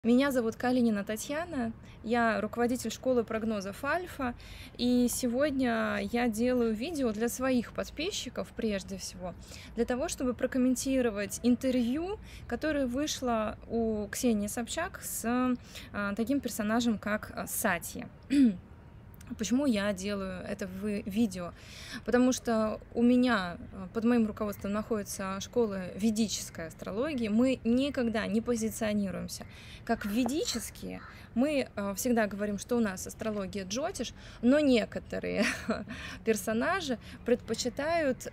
Меня зовут Калинина Татьяна, я руководитель школы прогнозов Альфа, и сегодня я делаю видео для своих подписчиков прежде всего, для того, чтобы прокомментировать интервью, которое вышло у Ксении Собчак с таким персонажем, как Сатья. Почему я делаю это видео? Потому что у меня, под моим руководством находится школа ведической астрологии. Мы никогда не позиционируемся как ведические. Мы всегда говорим, что у нас астрология джотиш, но некоторые персонажи предпочитают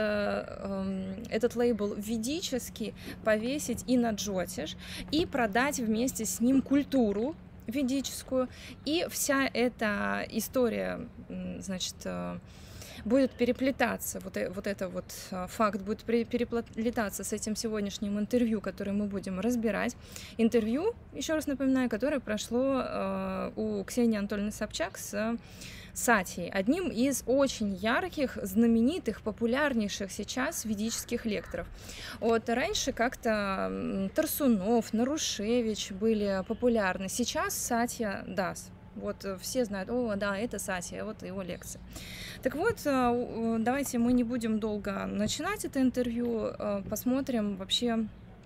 этот лейбл ведический повесить и на джотиш, и продать вместе с ним культуру ведическую, и вся эта история, значит, будет переплетаться, вот это вот факт будет переплетаться с этим сегодняшним интервью, которое мы будем разбирать. Интервью, еще раз напоминаю, которое прошло у Ксении Анатольевны Собчак с Сатьей, одним из очень ярких, знаменитых, популярнейших сейчас ведических лекторов. Вот раньше как-то Тарсунов, Нарушевич были популярны, сейчас Сатья даст. Вот все знают, о, да, это Сатья, вот его лекция. Так вот, давайте мы не будем долго начинать это интервью, посмотрим вообще,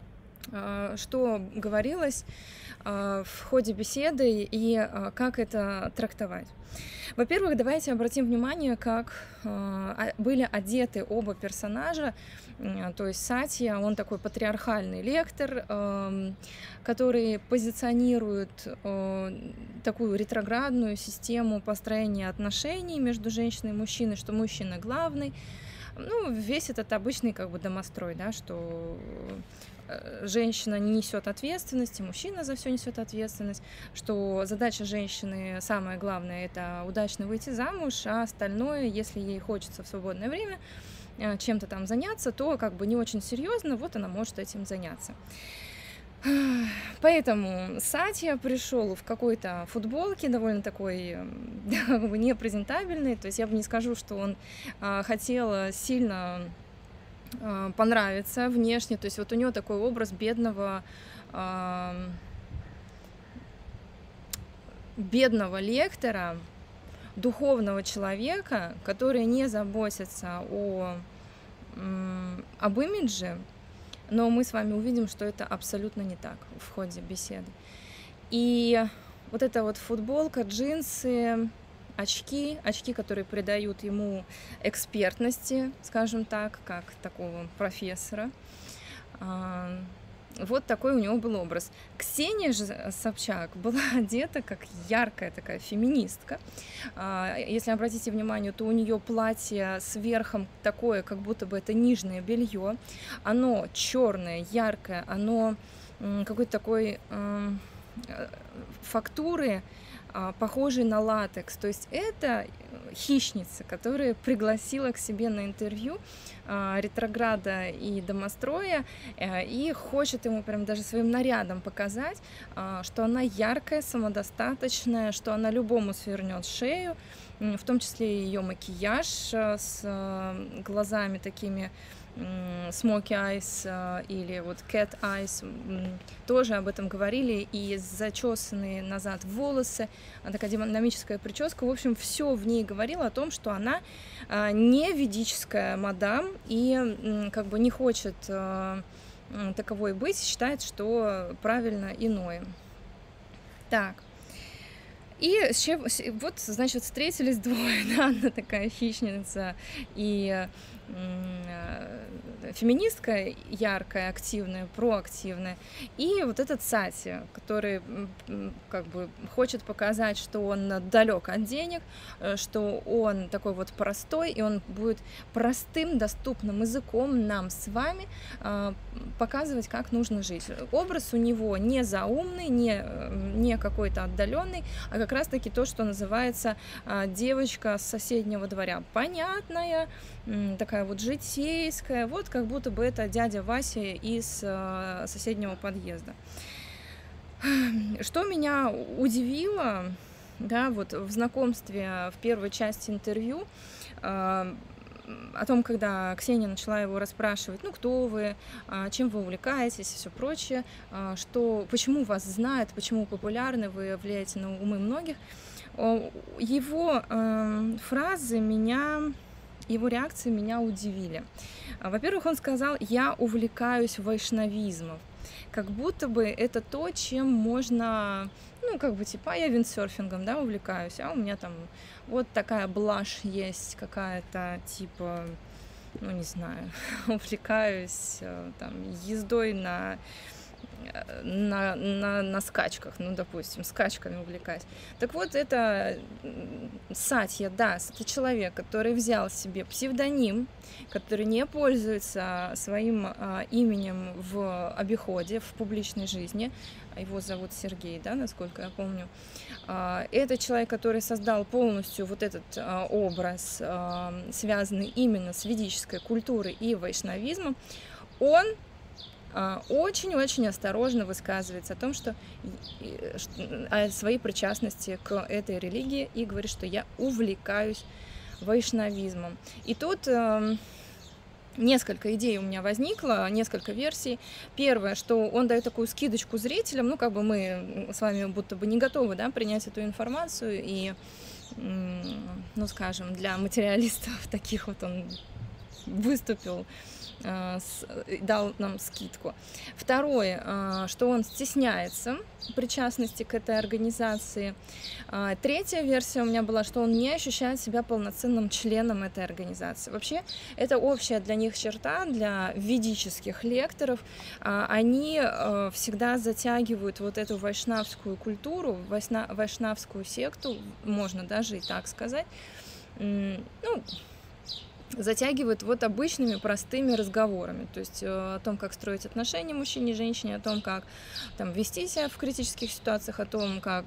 что говорилось в ходе беседы и как это трактовать. Во-первых, давайте обратим внимание, как были одеты оба персонажа. То есть Сатья, он такой патриархальный лектор, который позиционирует такую ретроградную систему построения отношений между женщиной и мужчиной, что мужчина главный. Ну, весь этот обычный как бы домострой, да, что женщина не несет ответственности, мужчина за все несет ответственность, что задача женщины самое главное — это удачно выйти замуж, а остальное, если ей хочется в свободное время чем-то там заняться, то как бы не очень серьезно, вот она может этим заняться. Поэтому Сатья пришел в какой-то футболке, довольно такой как бы непрезентабельной, то есть я бы не скажу, что он хотел сильно понравиться внешне, то есть вот у него такой образ бедного лектора, духовного человека, который не заботится об имидже, но мы с вами увидим, что это абсолютно не так в ходе беседы. И вот эта вот футболка, джинсы, очки, которые придают ему экспертности, скажем так, как такого профессора. Вот такой у него был образ. Ксения же Собчак была одета как яркая такая феминистка. Если обратите внимание, то у нее платье с верхом такое, как будто бы это нижнее белье. Оно черное, яркое, оно какой-то такой фактуры, похожий на латекс. То есть это хищница, которая пригласила к себе на интервью ретрограда и домостроя и хочет ему прям даже своим нарядом показать, что она яркая, самодостаточная, что она любому свернет шею, в том числе и ее макияж с глазами такими smoky eyes или вот cat eyes, тоже об этом говорили, и зачесанные назад волосы, такая динамическая прическа, в общем, все в ней говорило о том, что она не ведическая мадам и как бы не хочет таковой быть, считает, что правильно иное. Так. И вот, значит, встретились двое, да, она такая хищница и феминистка яркая, активная, проактивная, и вот этот Сатья, который как бы хочет показать, что он далек от денег, что он такой вот простой, и он будет простым, доступным языком нам с вами показывать, как нужно жить. Образ у него не заумный, не какой-то отдаленный, а как раз-таки то, что называется девочка с соседнего дворя. Понятная, такая вот житейская, вот как будто бы это дядя Вася из соседнего подъезда. Что меня удивило, да, вот в знакомстве в первой части интервью, о том, когда Ксения начала его расспрашивать, ну, кто вы, чем вы увлекаетесь и все прочее, почему вас знают, почему популярны, вы влияете на умы многих, его фразы его реакции меня удивили. Во-первых, он сказал: «Я увлекаюсь вайшнавизмом». Как будто бы это то, чем можно, ну, как бы, типа, я виндсерфингом, да, увлекаюсь, а у меня там вот такая блажь есть какая-то, типа, ну, не знаю, увлекаюсь там ездой на скачках, ну, допустим, скачками увлекаюсь. Так вот, это Сатья Дас, это человек, который взял себе псевдоним, который не пользуется своим именем в обиходе, в публичной жизни. Его зовут Сергей, да, насколько я помню. Это человек, который создал полностью вот этот образ, связанный именно с ведической культурой и вайшнавизмом. Он очень-очень осторожно высказывается о том, о своей причастности к этой религии, и говорит, что я увлекаюсь вайшнавизмом. И тут несколько идей у меня возникло, несколько версий. Первое, что он дает такую скидочку зрителям, ну, как бы мы с вами будто бы не готовы, да, принять эту информацию, и, ну, скажем, для материалистов таких вот он выступил, дал нам скидку. Второе, что он стесняется причастности к этой организации. Третья версия у меня была, что он не ощущает себя полноценным членом этой организации. Вообще, это общая для них черта, для ведических лекторов. Они всегда затягивают вот эту вайшнавскую культуру, вайшнавскую секту, можно даже и так сказать, ну, затягивают вот обычными простыми разговорами, то есть о том, как строить отношения мужчине и женщине, о том, как там вести себя в критических ситуациях, о том, как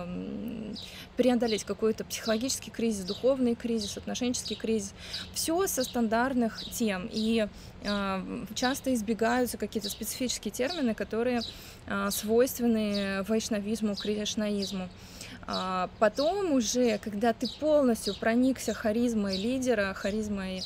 преодолеть какой-то психологический кризис, духовный кризис, отношенческий кризис. Все со стандартных тем, и часто избегаются какие-то специфические термины, которые свойственны вайшнавизму, кришнаизму. Потом уже, когда ты полностью проникся харизмой лидера, харизмой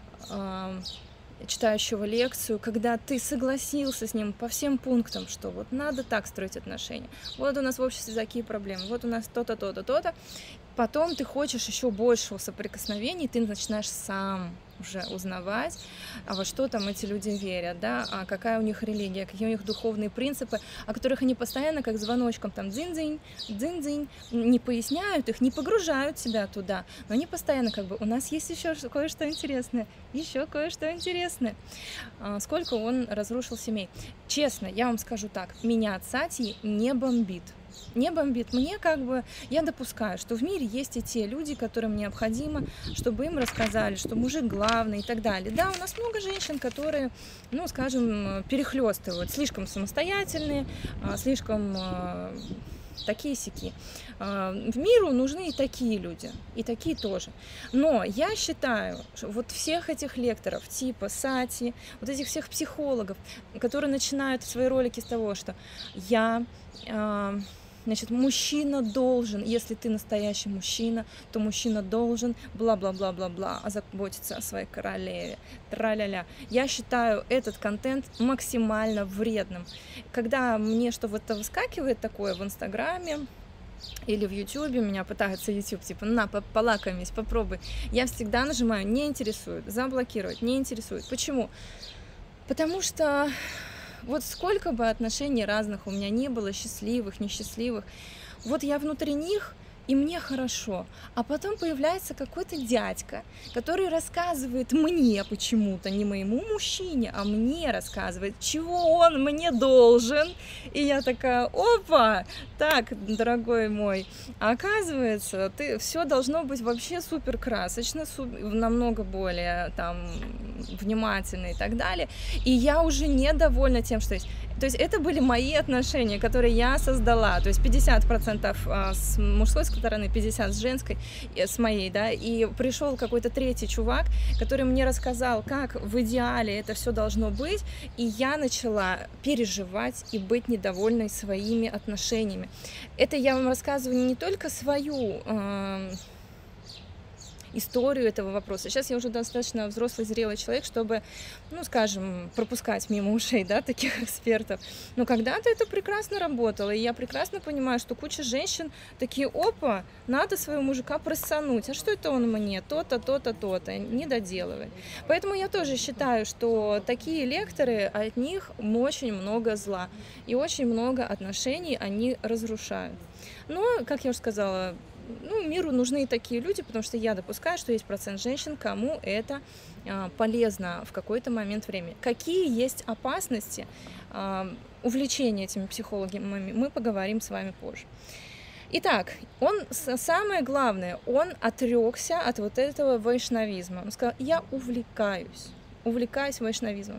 читающего лекцию, когда ты согласился с ним по всем пунктам, что вот надо так строить отношения, вот у нас в обществе такие проблемы, вот у нас то-то, то-то, то-то, потом ты хочешь еще большего соприкосновения, ты начинаешь сам уже узнавать, во что там эти люди верят, да, какая у них религия, какие у них духовные принципы, о которых они постоянно как звоночком там дзынь-дзынь, дзынь-дзынь, не поясняют их, не погружают себя туда, но они постоянно как бы, у нас есть еще кое-что интересное, еще кое-что интересное. Сколько он разрушил семей. Честно, я вам скажу так, меня от Сатьи не бомбит. Не бомбит. Мне как бы, я допускаю, что в мире есть и те люди, которым необходимо, чтобы им рассказали, что мужик главный и так далее. Да, у нас много женщин, которые, ну, скажем, перехлестывают, слишком самостоятельные, слишком такие-сяки. Миру нужны и такие люди, и такие тоже. Но я считаю, что вот всех этих лекторов, типа Сати, вот этих всех психологов, которые начинают свои ролики с того, что значит, мужчина должен, если ты настоящий мужчина, то мужчина должен бла-бла-бла-бла-бла, заботиться о своей королеве, тра-ля-ля. Я считаю этот контент максимально вредным. Когда мне что-то выскакивает такое в Инстаграме или в Ютубе, меня пытается YouTube, типа, на, полакомись, попробуй, я всегда нажимаю «не интересует», заблокировать, не интересует. Почему? Потому что вот сколько бы отношений разных у меня не было, счастливых, несчастливых, вот я внутри них, и мне хорошо. А потом появляется какой-то дядька, который рассказывает мне почему-то, не моему мужчине, а мне рассказывает, чего он мне должен. И я такая, опа, так, дорогой мой, а оказывается, все должно быть вообще супер красочно, намного более там внимательно и так далее. И я уже недовольна тем, что есть. То есть это были мои отношения, которые я создала. То есть 50% с мужской стороны, 50% с женской, с моей, да. И пришел какой-то третий чувак, который мне рассказал, как в идеале это все должно быть. И я начала переживать и быть недовольной своими отношениями. Это я вам рассказываю не только свою историю этого вопроса. Сейчас я уже достаточно взрослый, зрелый человек, чтобы, ну, скажем, пропускать мимо ушей, да, таких экспертов. Но когда-то это прекрасно работало, и я прекрасно понимаю, что куча женщин такие: опа, надо своего мужика прессануть, а что это он мне то-то, то-то, то-то, не доделывает. Поэтому я тоже считаю, что такие лекторы, от них очень много зла, и очень много отношений они разрушают. Но, как я уже сказала, ну, миру нужны и такие люди, потому что я допускаю, что есть процент женщин, кому это полезно в какой-то момент времени. Какие есть опасности увлечения этими психологами, мы поговорим с вами позже. Итак, самое главное, он отрекся от вот этого вайшнавизма. Он сказал: я увлекаюсь вайшнавизмом.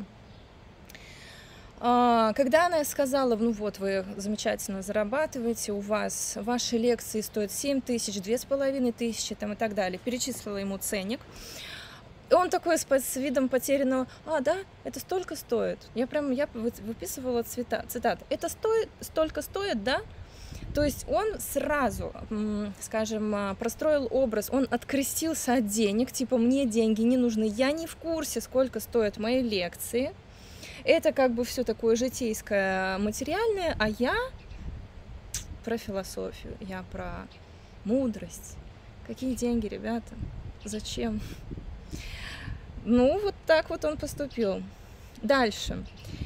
Когда она сказала: ну вот, вы замечательно зарабатываете, у вас ваши лекции стоят 7 тысяч, 2500 там, и так далее, перечислила ему ценник, и он такой с видом потерянного: да, это столько стоит. Я выписывала цитаты. Это столько стоит, да? То есть он сразу, скажем, простроил образ, он открестился от денег, типа: мне деньги не нужны, я не в курсе, сколько стоят мои лекции. Это как бы все такое житейское, материальное, а я про философию, я про мудрость. Какие деньги, ребята? Зачем? Ну, вот так вот он поступил. Дальше.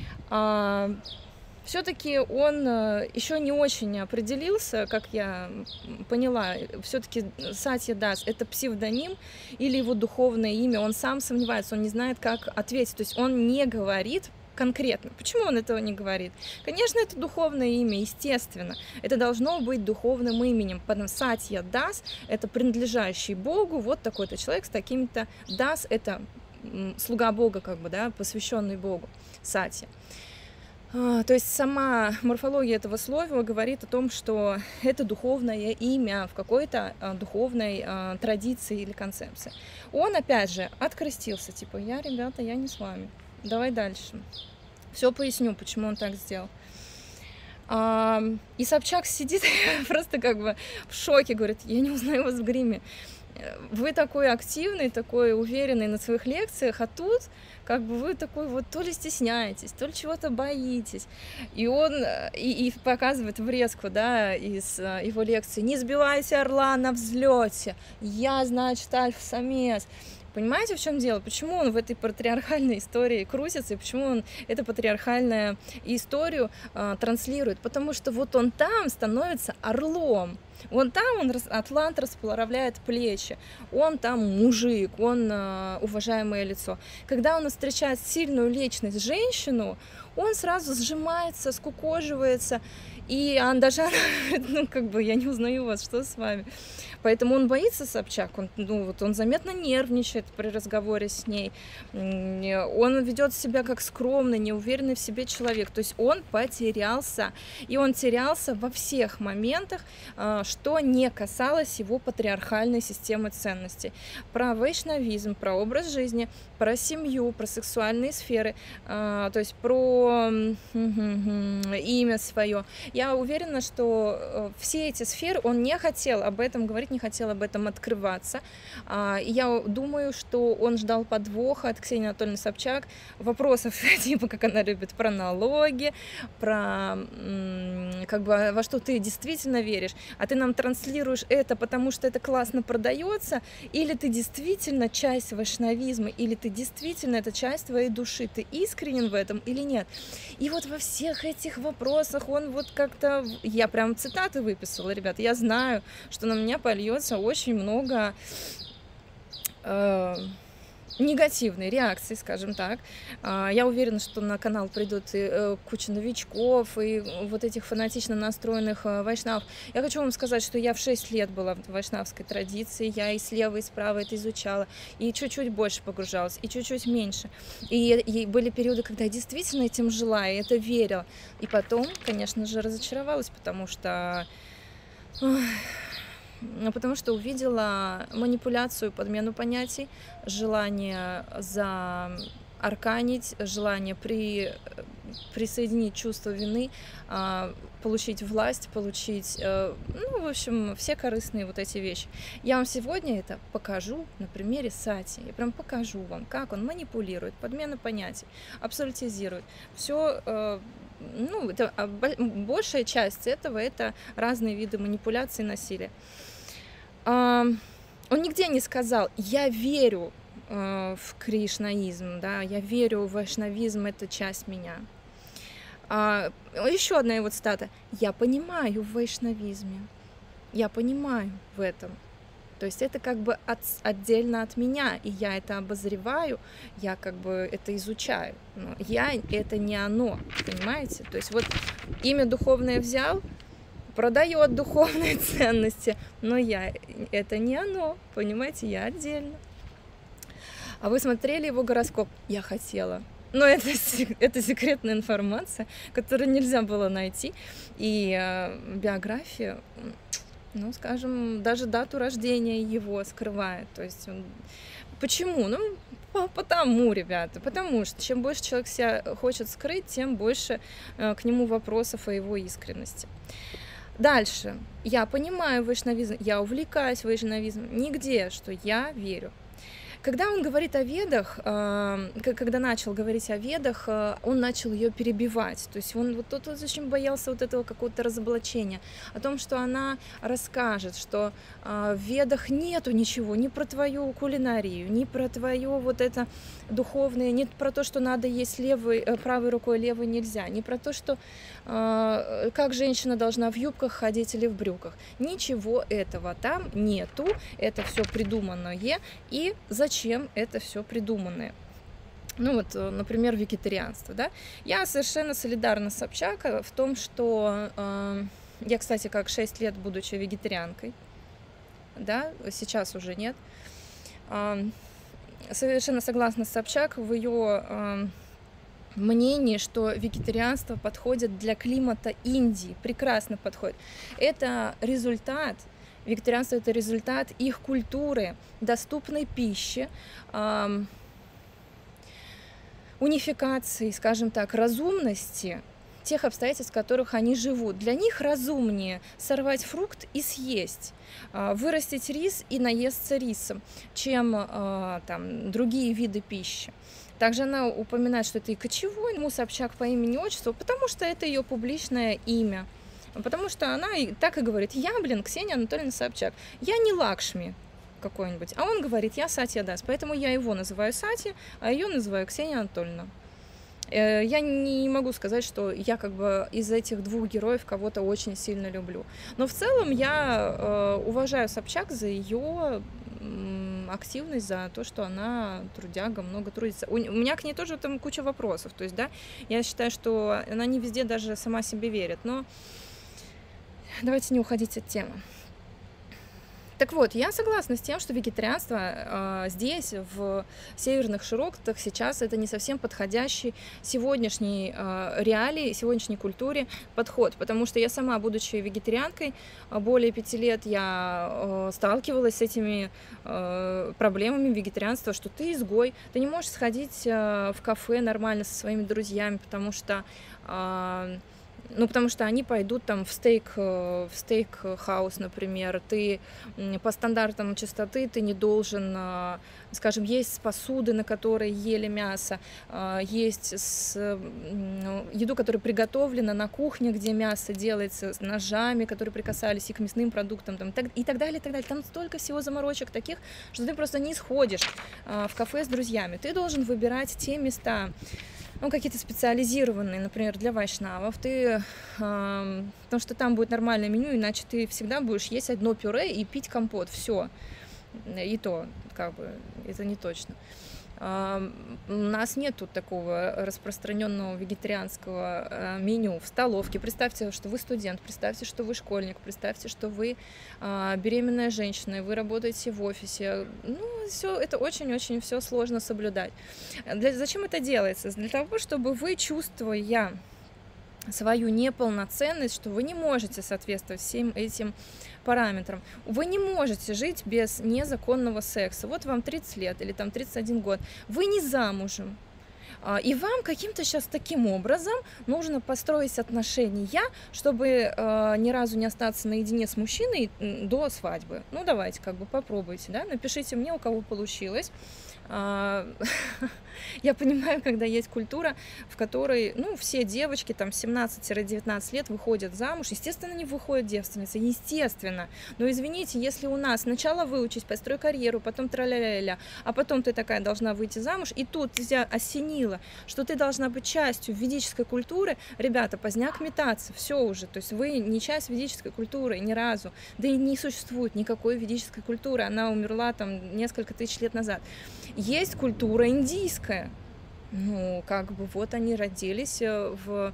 Все-таки он еще не очень определился, как я поняла. Все-таки Сатья Дас — это псевдоним или его духовное имя. Он сам сомневается, он не знает, как ответить. То есть он не говорит конкретно. Почему он этого не говорит? Конечно, это духовное имя, естественно. Это должно быть духовным именем. Потому что Сатья Дас — это принадлежащий Богу, вот такой-то человек с такими-то. Дас — это слуга Бога, как бы, да, посвященный Богу. Сатья. То есть сама морфология этого слова говорит о том, что это духовное имя в какой-то духовной традиции или концепции. Он, опять же, открестился, типа: ребята, я не с вами. Давай дальше. Все поясню, почему он так сделал. И Собчак сидит просто как бы в шоке, говорит: я не узнаю вас в гриме. Вы такой активный, такой уверенный на своих лекциях, а тут как бы вы такой вот то ли стесняетесь, то ли чего-то боитесь. И он и показывает врезку, да, из его лекции: не сбивайся, орла на взлете, я, значит, альфа-самец. Понимаете, в чем дело? Почему он в этой патриархальной истории крутится, и почему он эту патриархальную историю транслирует? Потому что вот он там становится орлом. Вон там атлант расправляет плечи, он там мужик, он уважаемое лицо. Когда он встречает сильную личность, женщину, он сразу сжимается, скукоживается, и даже она говорит: ну, как бы, я не узнаю вас, что с вами? Поэтому он боится Собчак, он заметно нервничает при разговоре с ней, он ведет себя как скромный, неуверенный в себе человек, то есть он потерялся, и он терялся во всех моментах, что не касалось его патриархальной системы ценностей. Про вайшнавизм, про образ жизни, про семью, про сексуальные сферы, то есть про имя свое. Я уверена, что все эти сферы он не хотел об этом говорить, не хотел об этом открываться. Я думаю, что он ждал подвоха от Ксении Анатольевны Собчак, вопросов типа, как она любит, про налоги, про как бы во что ты действительно веришь, а ты нам транслируешь это, потому что это классно продается, или ты действительно часть вайшнавизма, или ты действительно это часть твоей души, ты искренен в этом или нет. И вот во всех этих вопросах он вот как-то... Я прям цитаты выписала, ребят, я знаю, что на меня польется очень много негативной реакции, скажем так. Я уверена, что на канал придут и куча новичков, и вот этих фанатично настроенных вайшнавов. Я хочу вам сказать, что я в 6 лет была в вайшнавской традиции, я и слева, и справа это изучала, и чуть-чуть больше погружалась, и чуть-чуть меньше. И были периоды, когда я действительно этим жила, и это верила. И потом, конечно же, разочаровалась, потому что увидела манипуляцию, подмену понятий, желание заарканить, желание присоединить чувство вины, получить власть, получить, ну, в общем, все корыстные вот эти вещи. Я вам сегодня это покажу на примере Сати. Я прям покажу вам, как он манипулирует, подмена понятий, абсолютизирует. Все, ну, это, большая часть этого — это разные виды манипуляции и насилия. Он нигде не сказал: я верю в кришнаизм, да, я верю в вайшнавизм, это часть меня. Еще одна его цитата: я понимаю в вайшнавизме, я понимаю в этом. То есть это как бы отдельно от меня, и я это обозреваю, я как бы это изучаю. Но я — это не оно, понимаете? То есть вот имя духовное взял, продает духовные ценности, но я — это не оно, понимаете? Я отдельно. А вы смотрели его гороскоп? Я хотела. Но это секретная информация, которую нельзя было найти. И биографию, ну, скажем, даже дату рождения его скрывает. То есть он... Почему? Ну, потому, ребята, потому что чем больше человек себя хочет скрыть, тем больше к нему вопросов о его искренности. Дальше. Я понимаю вайшнавизм, я увлекаюсь вайшнавизмом. Нигде, что я верю. Когда он говорит о Ведах, когда начал говорить о Ведах, он начал ее перебивать. То есть он вот очень боялся вот этого какого-то разоблачения, о том, что она расскажет, что в Ведах нету ничего, ни про твою кулинарию, ни про твое вот это духовное, ни про то, что надо есть правой рукой, левой нельзя, ни про то, что как женщина должна в юбках ходить или в брюках. Ничего этого там нету, это все придуманное. И зачем это все придуманное? Ну вот, например, вегетарианство, да? Я совершенно солидарна с Собчак в том, что я, кстати, как 6 лет, будучи вегетарианкой, да, сейчас уже нет, совершенно согласна с Собчак в ее мнение, что вегетарианство подходит для климата Индии, прекрасно подходит. Это результат, вегетарианство — это результат их культуры, доступной пищи, унификации, скажем так, разумности тех обстоятельств, в которых они живут. Для них разумнее сорвать фрукт и съесть, вырастить рис и наесться рисом, чем там другие виды пищи. Также она упоминает, что это и кочевой, ему Собчак по имени-отчеству, потому что это ее публичное имя. Потому что она так и говорит: я, Ксения Анатольевна Собчак, я не Лакшми какой-нибудь. А он говорит: я Сатья Дас, поэтому я его называю Сатья, а ее называю Ксения Анатольевна. Я не могу сказать, что я как бы из этих двух героев кого-то очень сильно люблю. Но в целом я уважаю Собчак за ее активность, за то, что она трудяга, много трудится. У меня к ней тоже там куча вопросов. То есть, да, я считаю, что она не везде даже сама себе верит. Но давайте не уходить от темы. Так вот, я согласна с тем, что вегетарианство здесь, в северных широтах, сейчас это не совсем подходящий сегодняшней реалии, сегодняшней культуре подход, потому что я сама, будучи вегетарианкой, более 5 лет я сталкивалась с этими проблемами вегетарианства, что ты изгой, ты не можешь сходить в кафе нормально со своими друзьями, потому что они пойдут там в стейк-хаус, например. Ты по стандартам чистоты ты не должен, скажем, есть с посуды, на которой ели мясо, есть еду, которая приготовлена на кухне, где мясо делается, с ножами, которые прикасались и к мясным продуктам, там, и так далее, и так далее. Там столько всего заморочек таких, что ты просто не сходишь в кафе с друзьями. Ты должен выбирать те места, какие-то специализированные, например, для вайшнавов, потому что там будет нормальное меню, иначе ты всегда будешь есть одно пюре и пить компот, все. И то, как бы, это не точно. У нас нет тут такого распространенного вегетарианского меню в столовке. Представьте, что вы студент, представьте, что вы школьник, представьте, что вы беременная женщина, и вы работаете в офисе. Все это очень-очень все сложно соблюдать. Зачем это делается? Для того, чтобы вы, чувствуя свою неполноценность, что вы не можете соответствовать всем этим параметрам. Вы не можете жить без незаконного секса. Вот вам 30 лет или там 31 год. Вы не замужем. И вам каким-то сейчас таким образом нужно построить отношения, чтобы ни разу не остаться наедине с мужчиной до свадьбы. Ну, давайте, как бы попробуйте, да, напишите мне, у кого получилось. Я понимаю, когда есть культура, в которой, ну, все девочки там 17-19 лет выходят замуж, естественно, не выходят девственницей, естественно. Но извините, если у нас сначала выучись, построй карьеру, потом тра-ля-ля-ля, а потом ты такая должна выйти замуж, и тут тебя осенило, что ты должна быть частью ведической культуры, ребята, поздняк метаться, все уже, то есть вы не часть ведической культуры ни разу, да и не существует никакой ведической культуры, она умерла там несколько тысяч лет назад. Есть культура индийская. Ну, как бы вот они родились в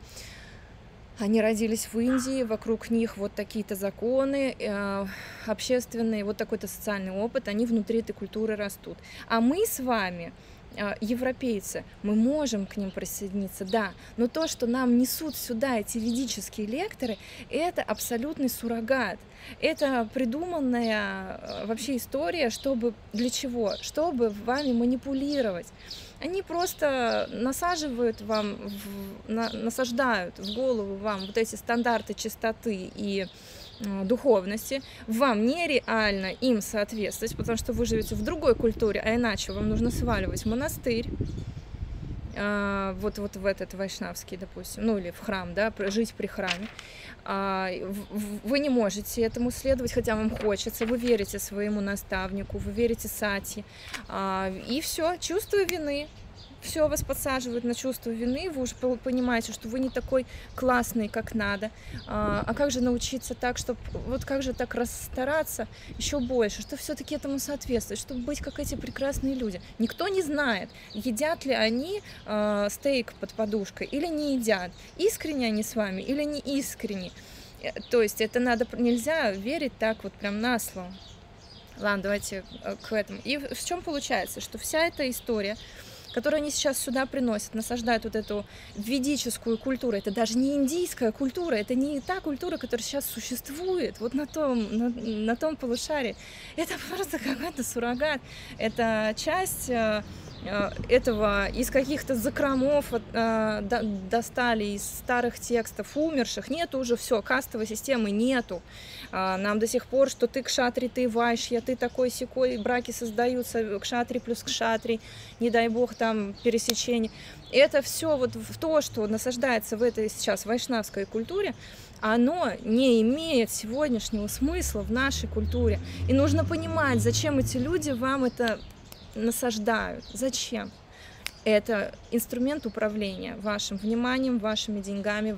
Индии, вокруг них вот такие-то законы общественные, вот такой-то социальный опыт, они внутри этой культуры растут. А мы с вами, европейцы, мы можем к ним присоединиться, да, но то, что нам несут сюда эти ведические лекторы, это абсолютный суррогат. Это придуманная вообще история, чтобы для чего? Чтобы вами манипулировать. Они просто насаждают в голову вам вот эти стандарты чистоты и духовности, вам нереально им соответствовать, потому что вы живете в другой культуре, а иначе вам нужно сваливать в монастырь, вот в этот вайшнавский, допустим, ну или в храм, да, жить при храме. Вы не можете этому следовать, хотя вам хочется, вы верите своему наставнику, вы верите сати, и все, чувство вины. Все вас подсаживает на чувство вины, вы уже понимаете, что вы не такой классный, как надо. А как же научиться так, чтобы вот как же так расстараться еще больше, чтобы все-таки этому соответствовать, чтобы быть как эти прекрасные люди. Никто не знает, едят ли они стейк под подушкой или не едят, искренне они с вами или не искренне. То есть это нельзя верить так вот прям на слово. Ладно, давайте к этому. И в чем получается, что вся эта история, которую они сейчас сюда приносят, насаждают вот эту ведическую культуру. Это даже не индийская культура, это не та культура, которая сейчас существует вот на том полушарии. Это просто какой-то суррогат. Это часть этого из каких-то закромов достали, из старых текстов умерших. Нету уже все, кастовой системы нету. Нам до сих пор, что ты кшатри, ты вайшья, ты такой-сякой, браки создаются кшатри плюс кшатри, не дай бог там пересечение. Это все вот в то, что насаждается в этой сейчас вайшнавской культуре, оно не имеет сегодняшнего смысла в нашей культуре. И нужно понимать, зачем эти люди вам это насаждают. Зачем? Это инструмент управления вашим вниманием, вашими деньгами,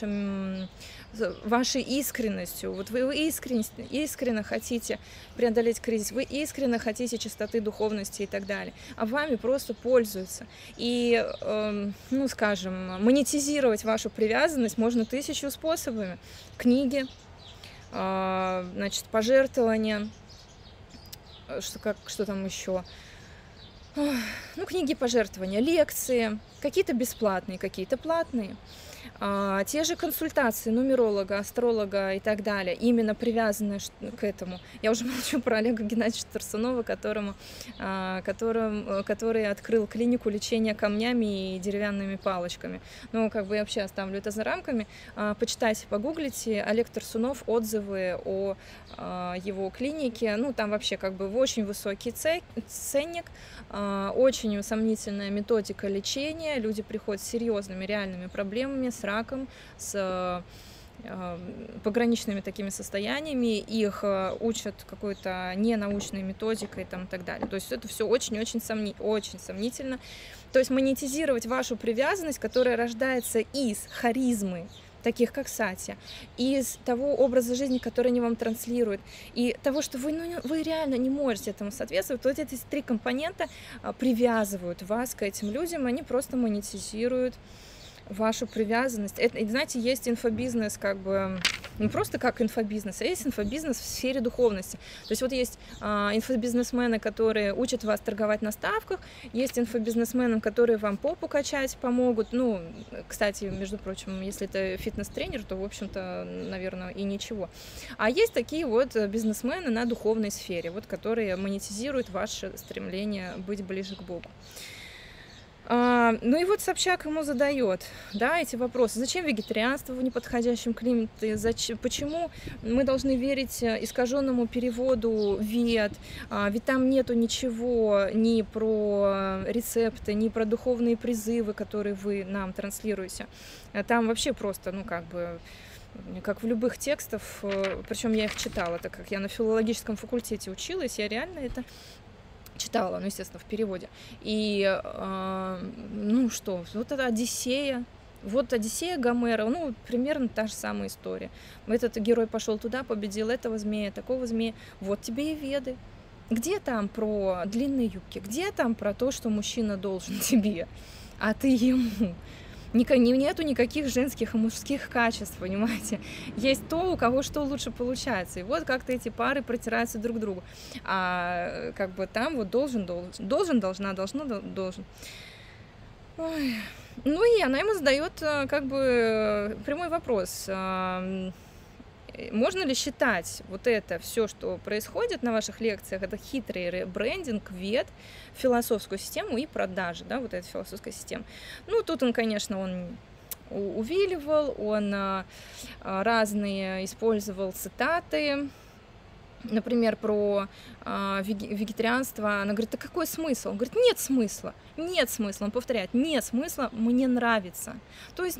вашей искренностью. Вот вы искренне хотите преодолеть кризис, вы искренне хотите чистоты, духовности и так далее, а вами просто пользуются. И, ну, скажем, монетизировать вашу привязанность можно 1000 способами. Книги, значит, пожертвования, что там еще? Ну, книги, пожертвования, лекции, какие-то бесплатные, какие-то платные. Те же консультации нумеролога, астролога и так далее, именно привязанные к этому. Я уже молчу про Олега Геннадьевича Тарсунова, который открыл клинику лечения камнями и деревянными палочками. Ну, как бы я вообще оставлю это за рамками. Почитайте, погуглите. Олег Тарсунов, отзывы о его клинике. Ну, там вообще как бы очень высокий ценник, очень сомнительная методика лечения. Люди приходят с серьезными реальными проблемами, с раком, с пограничными такими состояниями, их учат какой-то ненаучной методикой там, и так далее. То есть это все очень-очень сомнительно. То есть монетизировать вашу привязанность, которая рождается из харизмы, таких как сатья, из того образа жизни, который они вам транслируют, и того, что вы реально не можете этому соответствовать. Вот эти 3 компонента привязывают вас к этим людям, они просто монетизируют вашу привязанность. Это, знаете, есть инфобизнес как бы не просто как инфобизнес, а есть инфобизнес в сфере духовности. То есть вот есть инфобизнесмены, которые учат вас торговать на ставках, есть инфобизнесмены, которые вам попу качать помогут. Ну, кстати, между прочим, если это фитнес-тренер, то, в общем-то, наверное, и ничего. А есть такие вот бизнесмены на духовной сфере, вот, которые монетизируют ваше стремление быть ближе к Богу. Ну и вот Собчак ему задает, да, эти вопросы. Зачем вегетарианство в неподходящем климате? Почему мы должны верить искаженному переводу ВЕД? Ведь там нету ничего ни про рецепты, ни про духовные призывы, которые вы нам транслируете. Там вообще просто, ну как бы, как в любых текстах, причем я их читала, так как я на филологическом факультете училась, я реально это читала, ну, естественно, в переводе. И, ну что, вот это Одиссея. Вот Одиссея Гомера, ну, примерно та же самая история. Этот герой пошел туда, победил этого змея, такого змея. Вот тебе и Веды. Где там про длинные юбки? Где там про то, что мужчина должен тебе, а ты ему? Нету никаких женских и мужских качеств, понимаете? Есть то, у кого что лучше получается. И вот как-то эти пары протираются друг к другу. А как бы там вот должен, должна, должен. Ой. Ну и она ему задает как бы прямой вопрос. Можно ли считать вот это все, что происходит на ваших лекциях, это хитрый ребрендинг ВЕД, философскую систему и продажи, да, вот эта философская система. Ну, тут он, конечно, он увиливал, он разные использовал цитаты, например, про вегетарианство. Она говорит, а какой смысл? Он говорит, нет смысла. Он повторяет, нет смысла, мне нравится. То есть,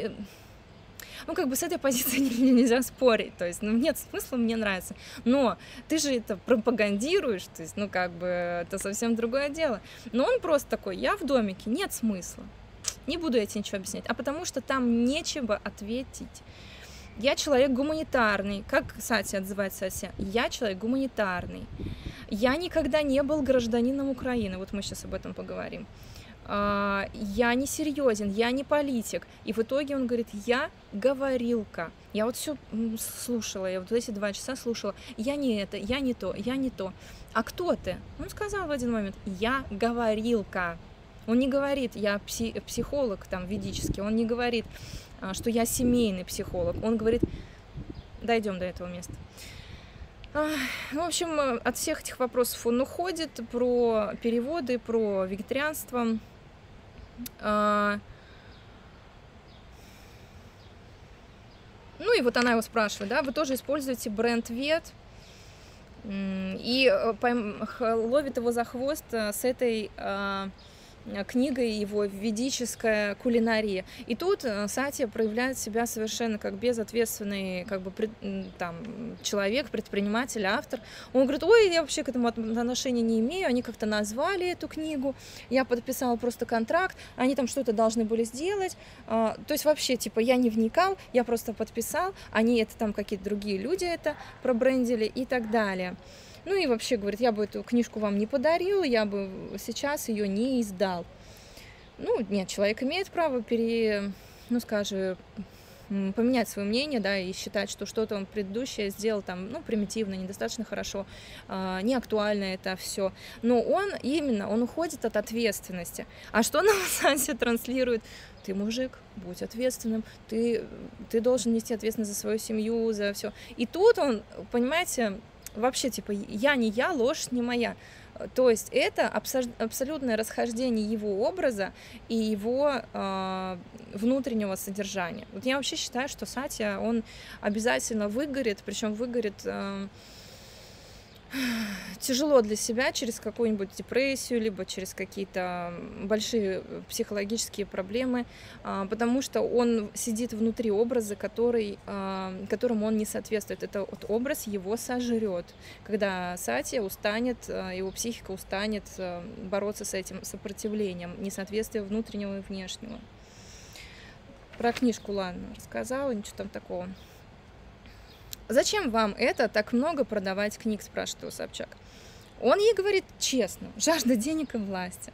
ну, как бы с этой позиции нельзя спорить, то есть, ну, нет смысла, мне нравится, но ты же это пропагандируешь, то есть, ну, как бы, это совсем другое дело, но он просто такой, я в домике, нет смысла, не буду я тебе ничего объяснять, а потому что там нечего ответить. Я человек гуманитарный, как Сатья отзывается о себе, я человек гуманитарный, я никогда не был гражданином Украины, вот мы сейчас об этом поговорим. Я не серьезен, я не политик. И в итоге он говорит, я говорилка. Я вот все слушала, я вот эти 2 часа слушала. Я не это, я не то, я не то. А кто ты? Он сказал в один момент, я говорилка. Он не говорит, я психолог там ведический. Он не говорит, что я семейный психолог. Он говорит, дойдем до этого места. В общем, от всех этих вопросов он уходит, про переводы, про вегетарианство. Ну и вот она его спрашивает, да, вы тоже используете бренд ВЕД? И ловит его за хвост с этой книгой его «Ведическая кулинария». И тут Сатья проявляет себя совершенно как безответственный как бы, там, человек, предприниматель, автор. Он говорит, ой, я вообще к этому отношения не имею, они как-то назвали эту книгу, я подписала просто контракт, они там что-то должны были сделать. То есть вообще, типа, я не вникал, я просто подписал, они это там какие-то другие люди это пробрендили и так далее. Ну и вообще, говорит, я бы эту книжку вам не подарил, я бы сейчас ее не издал. Ну, нет, человек имеет право поменять свое мнение, да, и считать, что что-то он предыдущее сделал там, ну, примитивно, недостаточно хорошо, не актуально это все. Но он уходит от ответственности. А что нам Сатья транслирует? Ты мужик, будь ответственным, ты должен нести ответственность за свою семью, за все. И тут он, понимаете, вообще, типа, я не я, ложь не моя. То есть это абсолютное расхождение его образа и его внутреннего содержания. Вот я вообще считаю, что Сатья, он обязательно выгорит, причем выгорит тяжело для себя через какую-нибудь депрессию, либо через какие-то большие психологические проблемы, потому что он сидит внутри образа, которому он не соответствует. Это вот образ его сожрет. Когда Сатья устанет, его психика устанет бороться с этим сопротивлением, несоответствия внутреннего и внешнего. Про книжку, ладно, рассказала, ничего там такого. Зачем вам это так много продавать книг, спрашивает его Собчак. Он ей говорит честно, жажда денег и власти.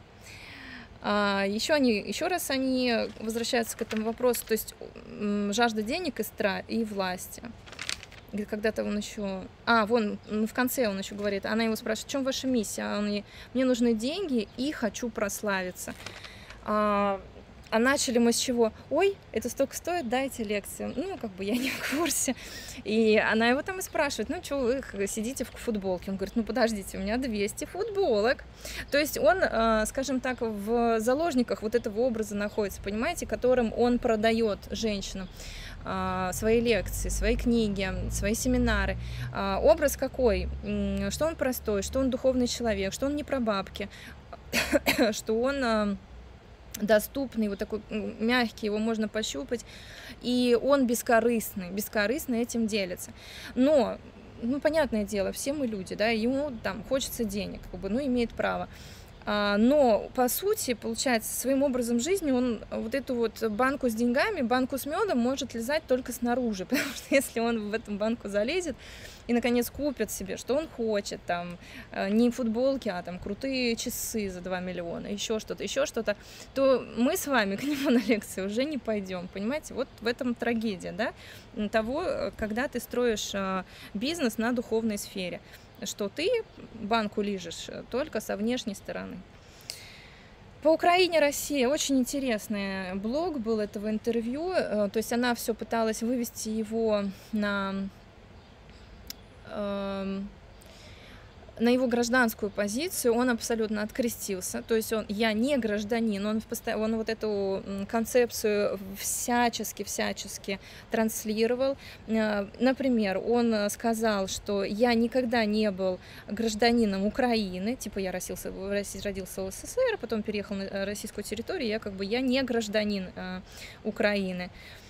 Еще раз они возвращаются к этому вопросу, то есть жажда денег и власти. Когда-то он еще... в конце он еще говорит, она его спрашивает, в чем ваша миссия? Он ей, мне нужны деньги и хочу прославиться. А начали мы с чего? Ой, это столько стоит, дайте лекцию. Ну, как бы я не в курсе. И она его там и спрашивает, ну, что вы сидите в футболке? Он говорит, ну, подождите, у меня 200 футболок. То есть он, скажем так, в заложниках вот этого образа находится, понимаете, которым он продает женщинам свои лекции, свои книги, свои семинары. Образ какой? Что он простой, что он духовный человек, что он не про бабки, что он доступный, вот такой мягкий, его можно пощупать, и он бескорыстно этим делится. Но, ну, понятное дело, все мы люди, да, ему там хочется денег, как бы, ну, имеет право. Но, по сути, получается, своим образом жизни он вот эту вот банку с деньгами, банку с медом может лизать только снаружи, потому что если он в эту банку залезет и, наконец, купит себе, что он хочет, там, не футболки, а там крутые часы за 2 миллиона, еще что-то, то мы с вами к нему на лекции уже не пойдем, понимаете? Вот в этом трагедия, да, того, когда ты строишь бизнес на духовной сфере, что ты банку лижешь только со внешней стороны. По Украине, Россия. Очень интересный блог был этого интервью. То есть она все пыталась вывести его на его гражданскую позицию, он абсолютно открестился, то есть я не гражданин, он вот эту концепцию всячески транслировал. Например, он сказал, что я никогда не был гражданином Украины, типа я родился в СССР, потом переехал на российскую территорию, я не гражданин Украины.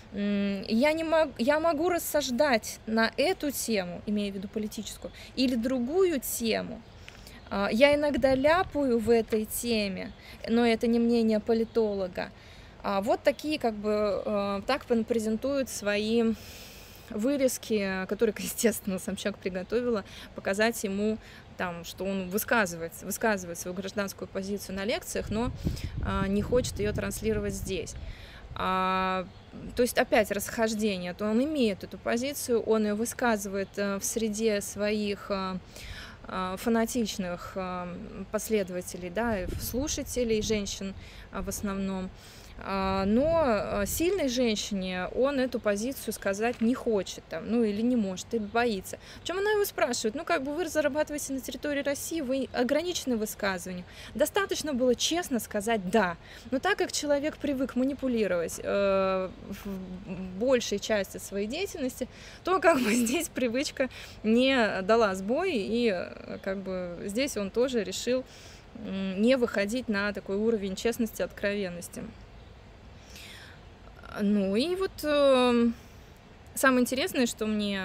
Я могу рассуждать на эту тему, имея в виду политическую, или другую тему. Я иногда ляпаю в этой теме, но это не мнение политолога. Вот такие, так презентуют свои вырезки, которые, естественно, Собчак приготовила, показать ему, что он высказывает свою гражданскую позицию на лекциях, но не хочет ее транслировать здесь. То есть опять расхождение, то он имеет эту позицию, он ее высказывает в среде своих фанатичных последователей, да, слушателей, женщин в основном. Но сильной женщине он эту позицию сказать не хочет, или не может, или боится. Причем она его спрашивает, вы зарабатываете на территории России, вы ограничены высказыванием. Достаточно было честно сказать «да». Но так как человек привык манипулировать в большей части своей деятельности, то здесь привычка не дала сбой, и здесь он тоже решил не выходить на такой уровень честности, откровенности. Ну и вот самое интересное, что мне,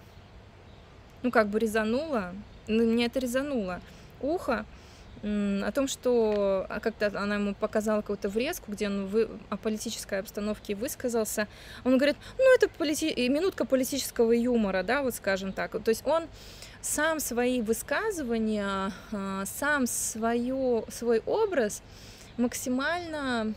резануло, мне это резануло ухо, о том, что как-то она ему показала какую-то врезку, где он о политической обстановке высказался. Он говорит, это минутка политического юмора, да, вот скажем так. То есть он сам свои высказывания, сам свой образ максимально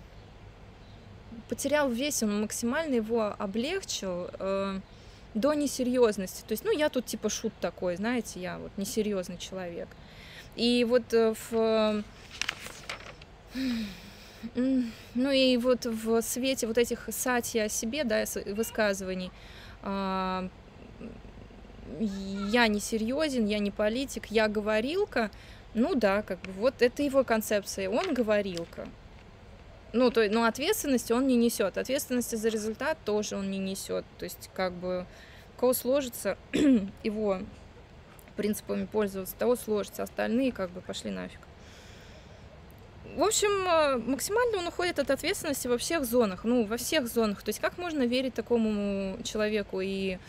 потерял вес, он максимально его облегчил до несерьезности. То есть, я тут типа шут такой, знаете, я вот несерьезный человек. И вот в свете вот этих сати о себе, да, высказываний, я не серьезен, я не политик, я говорилка, вот это его концепция, он говорилка. Ответственности он не несет, ответственности за результат тоже он не несет. То есть, у кого сложится его принципами пользоваться, того сложится, остальные пошли нафиг. В общем, максимально он уходит от ответственности во всех зонах, во всех зонах. То есть, как можно верить такому человеку и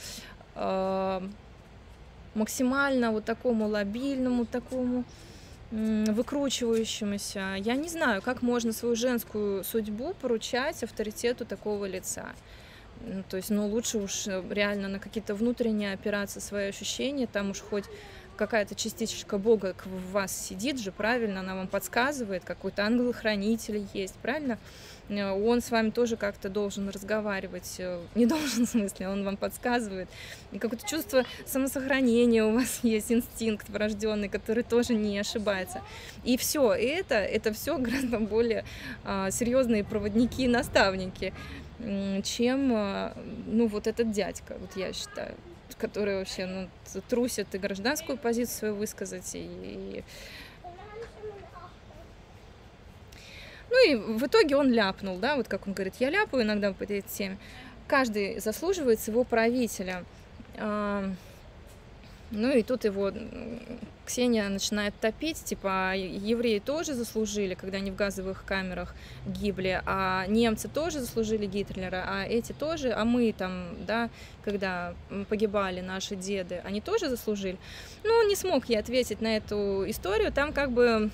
максимально вот такому лобильному, такому выкручивающемуся. Я не знаю, как можно свою женскую судьбу поручать авторитету такого лица. То есть, лучше уж реально на какие-то внутренние опираться, свои ощущения, там уж хоть какая-то частичка Бога в вас сидит же, правильно, она вам подсказывает, какой-то ангел-хранитель есть, правильно? Он с вами тоже как-то должен разговаривать, не должен, в смысле, он вам подсказывает. И какое-то чувство самосохранения у вас есть, инстинкт врожденный, который тоже не ошибается. И все это все гораздо более серьезные проводники и наставники, чем, ну, вот этот дядька, вот я считаю, который вообще, ну, трусит и гражданскую позицию свою высказать, Ну и в итоге он ляпнул, да, вот как он говорит, я ляпаю иногда по этой теме. Каждый заслуживает своего правителя. Ну и тут его Ксения начинает топить, типа, евреи тоже заслужили, когда они в газовых камерах гибли, а немцы тоже заслужили Гитлера, а эти тоже, а мы там, да, когда погибали наши деды, они тоже заслужили. Ну, не смог я ответить на эту историю, там как бы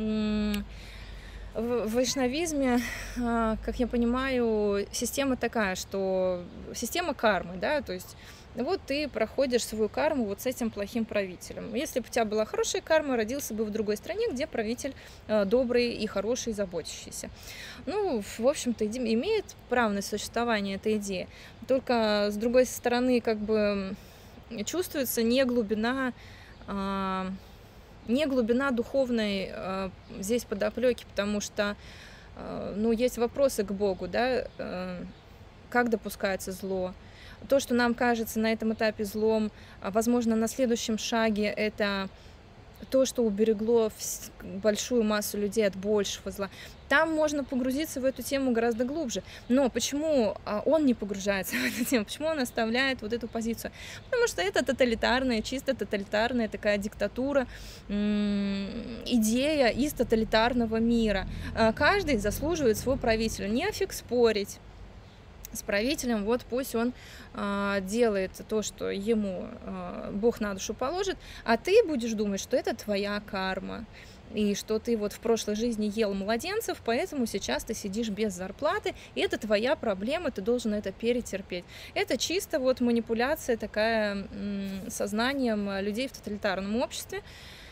в вайшнавизме, как я понимаю, система такая, что система кармы, да, то есть вот ты проходишь свою карму вот с этим плохим правителем. Если бы у тебя была хорошая карма, родился бы в другой стране, где правитель добрый и хороший, заботящийся. Ну, в общем-то, имеет право на существование эта идея. Только, с другой стороны, как бы чувствуется не глубина духовной здесь подоплеки, потому что, ну, есть вопросы к Богу, да, как допускается зло. То, что нам кажется на этом этапе злом, возможно, на следующем шаге это то, что уберегло большую массу людей от большего зла. Там можно погрузиться в эту тему гораздо глубже. Но почему он не погружается в эту тему? Почему он оставляет вот эту позицию? Потому что это тоталитарная, чисто тоталитарная такая диктатура, идея из тоталитарного мира. Каждый заслуживает своего правителя. Нефиг спорить с правителем, вот пусть он делает то, что ему Бог на душу положит, а ты будешь думать, что это твоя карма, и что ты вот в прошлой жизни ел младенцев, поэтому сейчас ты сидишь без зарплаты, и это твоя проблема, ты должен это перетерпеть. Это чисто вот манипуляция такая сознанием людей в тоталитарном обществе.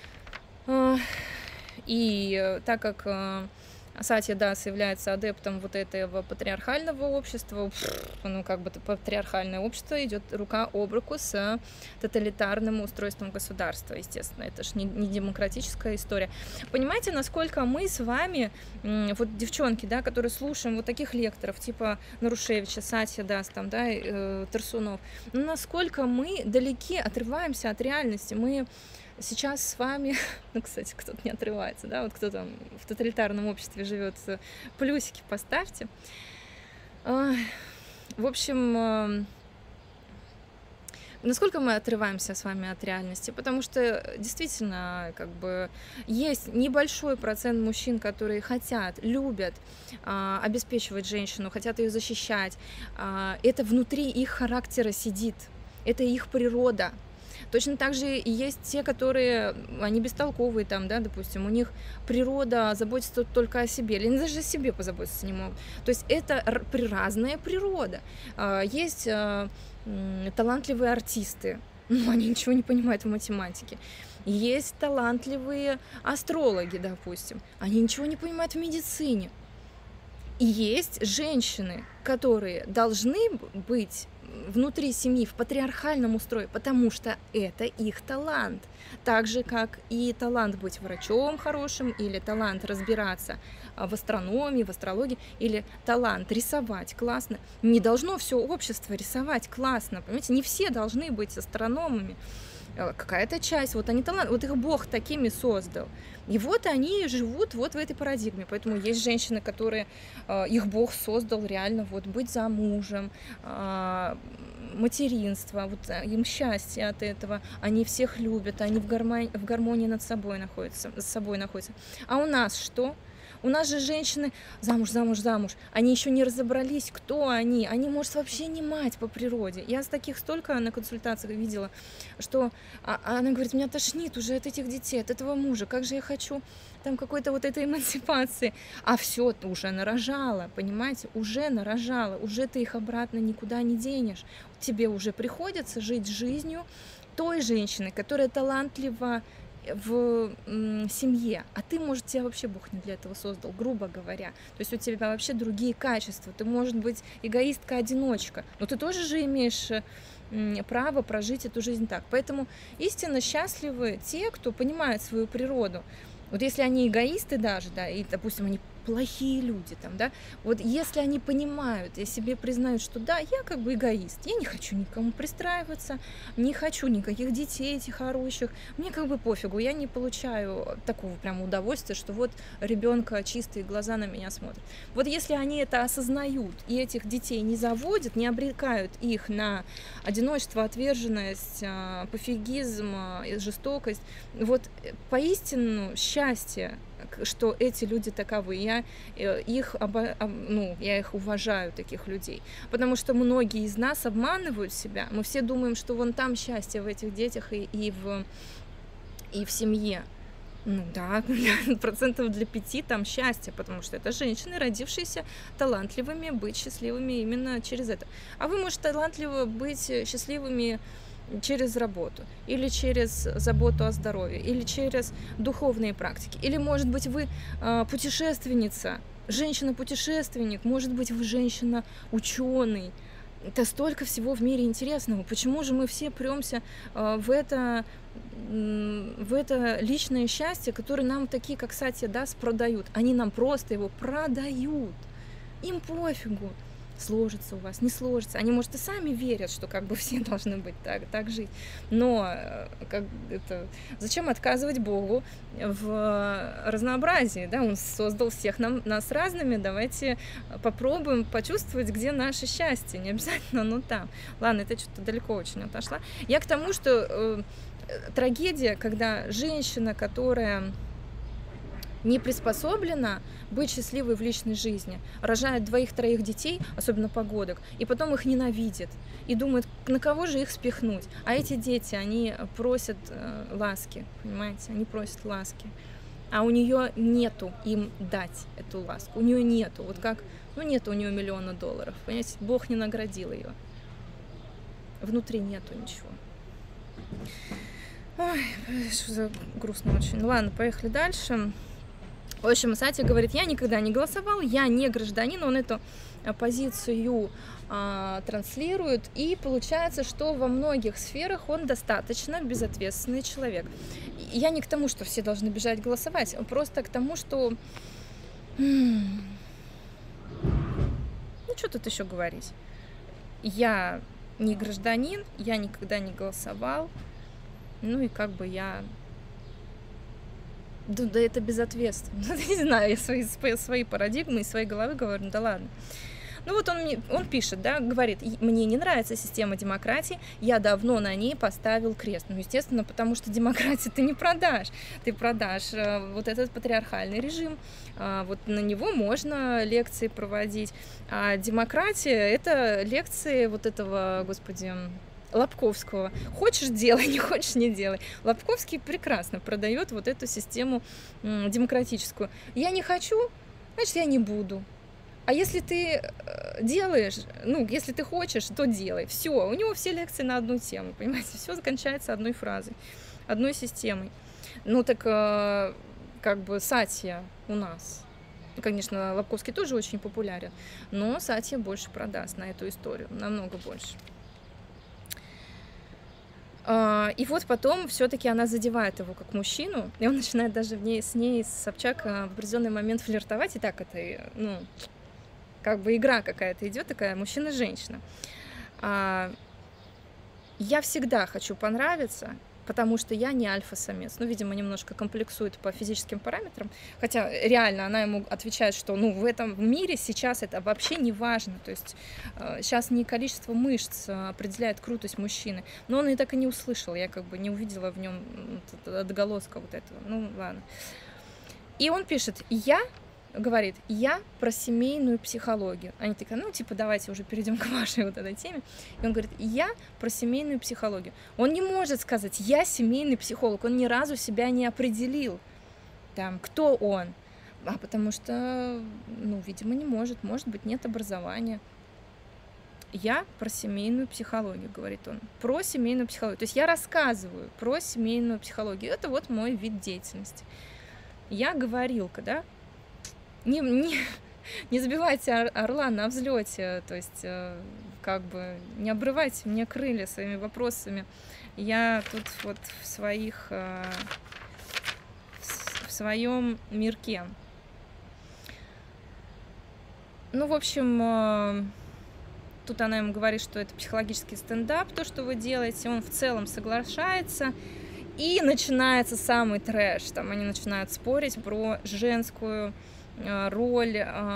И так как Сатья Дас является адептом вот этого патриархального общества, ну, как бы патриархальное общество идет рука об руку с тоталитарным устройством государства, естественно, это же не демократическая история. Понимаете, насколько мы с вами, вот девчонки, да, которые слушаем вот таких лекторов, типа Нарушевича, Сатья Дас, там, да, Тарсунов, насколько мы далеки, отрываемся от реальности, мы сейчас с вами, ну, кстати, кто-то не отрывается, да, вот кто там в тоталитарном обществе живет, плюсики поставьте. В общем, насколько мы отрываемся с вами от реальности, потому что действительно, как бы, есть небольшой процент мужчин, которые хотят, любят обеспечивать женщину, хотят ее защищать. Это внутри их характера сидит, это их природа. Точно так же и есть те, которые, они бестолковые, там, да, допустим, у них природа заботится только о себе, или даже о себе позаботиться не могут. То есть это разная природа. Есть талантливые артисты, но они ничего не понимают в математике. Есть талантливые астрологи, допустим, они ничего не понимают в медицине. И есть женщины, которые должны быть внутри семьи, в патриархальном устрое, потому что это их талант. Так же, как и талант быть врачом хорошим, или талант разбираться в астрономии, в астрологии, или талант рисовать классно. Не должно все общество рисовать классно, понимаете? Не все должны быть астрономами. Какая-то часть, вот они талант, вот их Бог такими создал. И вот они живут вот в этой парадигме. Поэтому есть женщины, которые их Бог создал реально вот быть замужем, материнство, вот им счастье от этого, они всех любят, они в гармонии над собой находятся, с собой находятся. А у нас что? У нас же женщины замуж, замуж, замуж. Они еще не разобрались, кто они. Они, может, вообще не мать по природе. Я с таких столько на консультациях видела, что она говорит, меня тошнит уже от этих детей, от этого мужа. Как же я хочу там какой-то вот этой эмансипации. А все, ты уже нарожала, понимаете? Уже нарожала. Уже ты их обратно никуда не денешь. Тебе уже приходится жить жизнью той женщины, которая талантлива в семье, а ты, может, тебя вообще Бог не для этого создал, грубо говоря. То есть у тебя вообще другие качества. Ты, может быть, эгоистка-одиночка, но ты тоже же имеешь право прожить эту жизнь так. Поэтому истинно счастливы те, кто понимает свою природу. Вот если они эгоисты даже, да, и, допустим, они плохие люди там, да, вот если они понимают и себе признают, что да, я как бы эгоист, я не хочу никому пристраиваться, не хочу никаких детей этих орущих, мне как бы пофигу, я не получаю такого прям удовольствия, что вот ребенка чистые глаза на меня смотрят. Вот если они это осознают и этих детей не заводят, не обрекают их на одиночество, отверженность, пофигизм, жестокость, вот поистину счастье, что эти люди таковы. Я их уважаю, таких людей. Потому что многие из нас обманывают себя. Мы все думаем, что вон там счастье в этих детях и в семье. Ну да, 5% для 5 там счастье, потому что это женщины, родившиеся талантливыми, быть счастливыми именно через это. А вы можете талантливо быть счастливыми через работу, или через заботу о здоровье, или через духовные практики, или, может быть, вы путешественница, женщина-путешественник, может быть, вы женщина-ученый. Это столько всего в мире интересного. Почему же мы все премся в это личное счастье, которое нам такие, как Сатья Дас, продают? Они нам просто его продают. Им пофигу, сложится у вас, не сложится. Они, может, и сами верят, что как бы все должны быть так жить. Но зачем отказывать Богу в разнообразии? Да? Он создал всех нас разными. Давайте попробуем почувствовать, где наше счастье. Не обязательно оно там. Ладно, это что-то далеко очень отошла. Я к тому, что трагедия, когда женщина, которая не приспособлена быть счастливой в личной жизни, рожает 2-3 детей, особенно погодок, и потом их ненавидит, и думает, на кого же их спихнуть. А эти дети, они просят ласки, понимаете, они просят ласки. А у нее нету им дать эту ласку, у нее нету, вот как, нету у нее $1 миллион, понимаете, Бог не наградил ее. Внутри нету ничего. Ой, что за грустно очень. Ладно, поехали дальше. В общем, Сатья говорит, я никогда не голосовал, я не гражданин, он эту позицию транслирует, и получается, что во многих сферах он достаточно безответственный человек. Я не к тому, что все должны бежать голосовать, просто к тому, что... что тут еще говорить? Я не гражданин, я никогда не голосовал, и как бы я... Да это безответственно. Не знаю, я свои парадигмы из своей головы говорю, да ладно. Он пишет, да, говорит, мне не нравится система демократии, я давно на ней поставил крест. Естественно, потому что демократию ты не продашь. Ты продашь вот этот патриархальный режим, вот на него можно лекции проводить. А демократия — это лекции вот этого, господи, Лобковского. Хочешь — делай, не хочешь — не делай. Лобковский прекрасно продает вот эту систему демократическую. Я не хочу, значит, я не буду. А если ты делаешь, если ты хочешь, то делай. Все, у него все лекции на одну тему, понимаете? Все закончается одной фразой, одной системой. Как бы Сатья у нас. Конечно, Лобковский тоже очень популярен, но Сатья больше продаст на эту историю, намного больше. И вот потом все-таки она задевает его как мужчину, и он начинает даже с ней, Собчак, в определенный момент флиртовать, и так это, как бы игра какая-то идет, такая мужчина-женщина. Я всегда хочу понравиться, потому что я не альфа-самец. Видимо, немножко комплексует по физическим параметрам. Хотя реально она ему отвечает, что в этом мире сейчас это вообще не важно. То есть сейчас не количество мышц определяет крутость мужчины. Но он и так и не услышал. Я как бы не увидела в нем отголоска вот этого. Ладно. И он пишет, говорит, я про семейную психологию. Они такие, давайте уже перейдем к вашей вот этой теме. И он говорит, я про семейную психологию. Он не может сказать, я семейный психолог. Он ни разу себя не определил. Кто он? Потому что, видимо, не может. Может быть, нет образования. Я про семейную психологию, говорит он, про семейную психологию. То есть я рассказываю про семейную психологию. Это вот мой вид деятельности. Я говорилка, да? Не, не, не забивайте орла на взлете, то есть как бы не обрывайте мне крылья своими вопросами. Я тут вот в своем мирке. Ну, в общем, тут она ему говорит, что это психологический стендап, то, что вы делаете. Он в целом соглашается. И начинается самый трэш. Там они начинают спорить про женскую роль.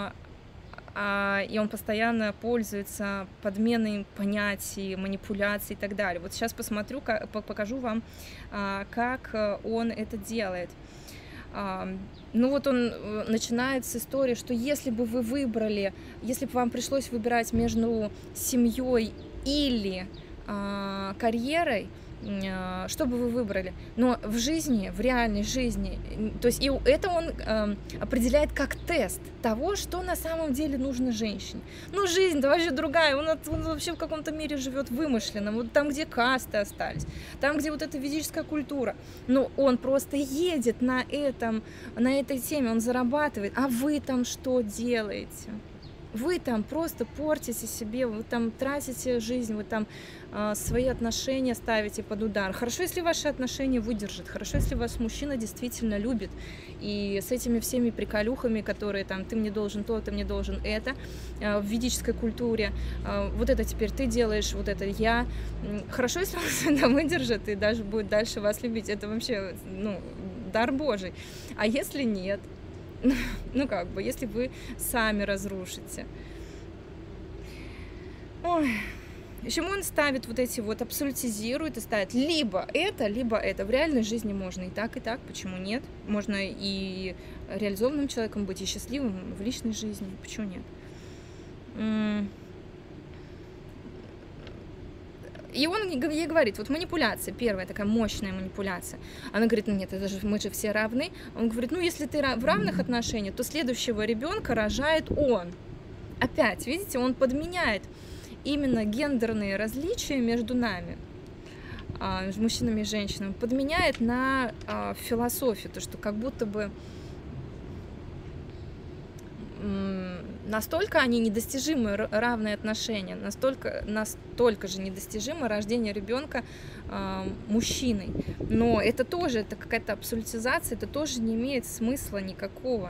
И он постоянно пользуется подменой понятий, манипуляций и так далее. Вот сейчас посмотрю, покажу вам, как он это делает. Ну вот он начинает с истории, что если бы вы выбрали, если бы вам пришлось выбирать между семьей или карьерой, что бы вы выбрали? Но в жизни, в реальной жизни, то есть и это он определяет как тест того, что на самом деле нужно женщине. Ну, жизнь-то вообще другая, он вообще в каком-то мире живет вымышленном, вот там, где касты остались, там, где вот эта ведическая культура. Но он просто едет на этой теме, он зарабатывает, а вы там что делаете? Вы там просто портите себе, вы там тратите жизнь, вы там свои отношения ставите под удар. Хорошо, если ваши отношения выдержат, хорошо, если вас мужчина действительно любит. И с этими всеми приколюхами, которые там ты мне должен то, ты мне должен это, в ведической культуре, вот это теперь ты делаешь, вот это я. Хорошо, если он это выдержит и даже будет дальше вас любить. Это вообще, ну, дар Божий. А если нет? Ну, как бы, если вы сами разрушите. Ой. Почему он ставит вот эти вот, абсолютизирует и ставит либо это, либо это. В реальной жизни можно и так, почему нет? Можно и реализованным человеком быть, и счастливым в личной жизни, почему нет? И он ей говорит, вот манипуляция, первая такая мощная манипуляция. Она говорит, ну нет, мы же все равны. Он говорит, ну если ты в равных отношениях, то следующего ребенка рожает он. Опять, видите, он подменяет именно гендерные различия между нами, между мужчинами и женщинами, подменяет на философию, то, что как будто бы настолько они недостижимы, равные отношения, настолько же недостижимо рождение ребенка мужчиной. Но это тоже, это какая-то абсолютизация, это тоже не имеет смысла никакого.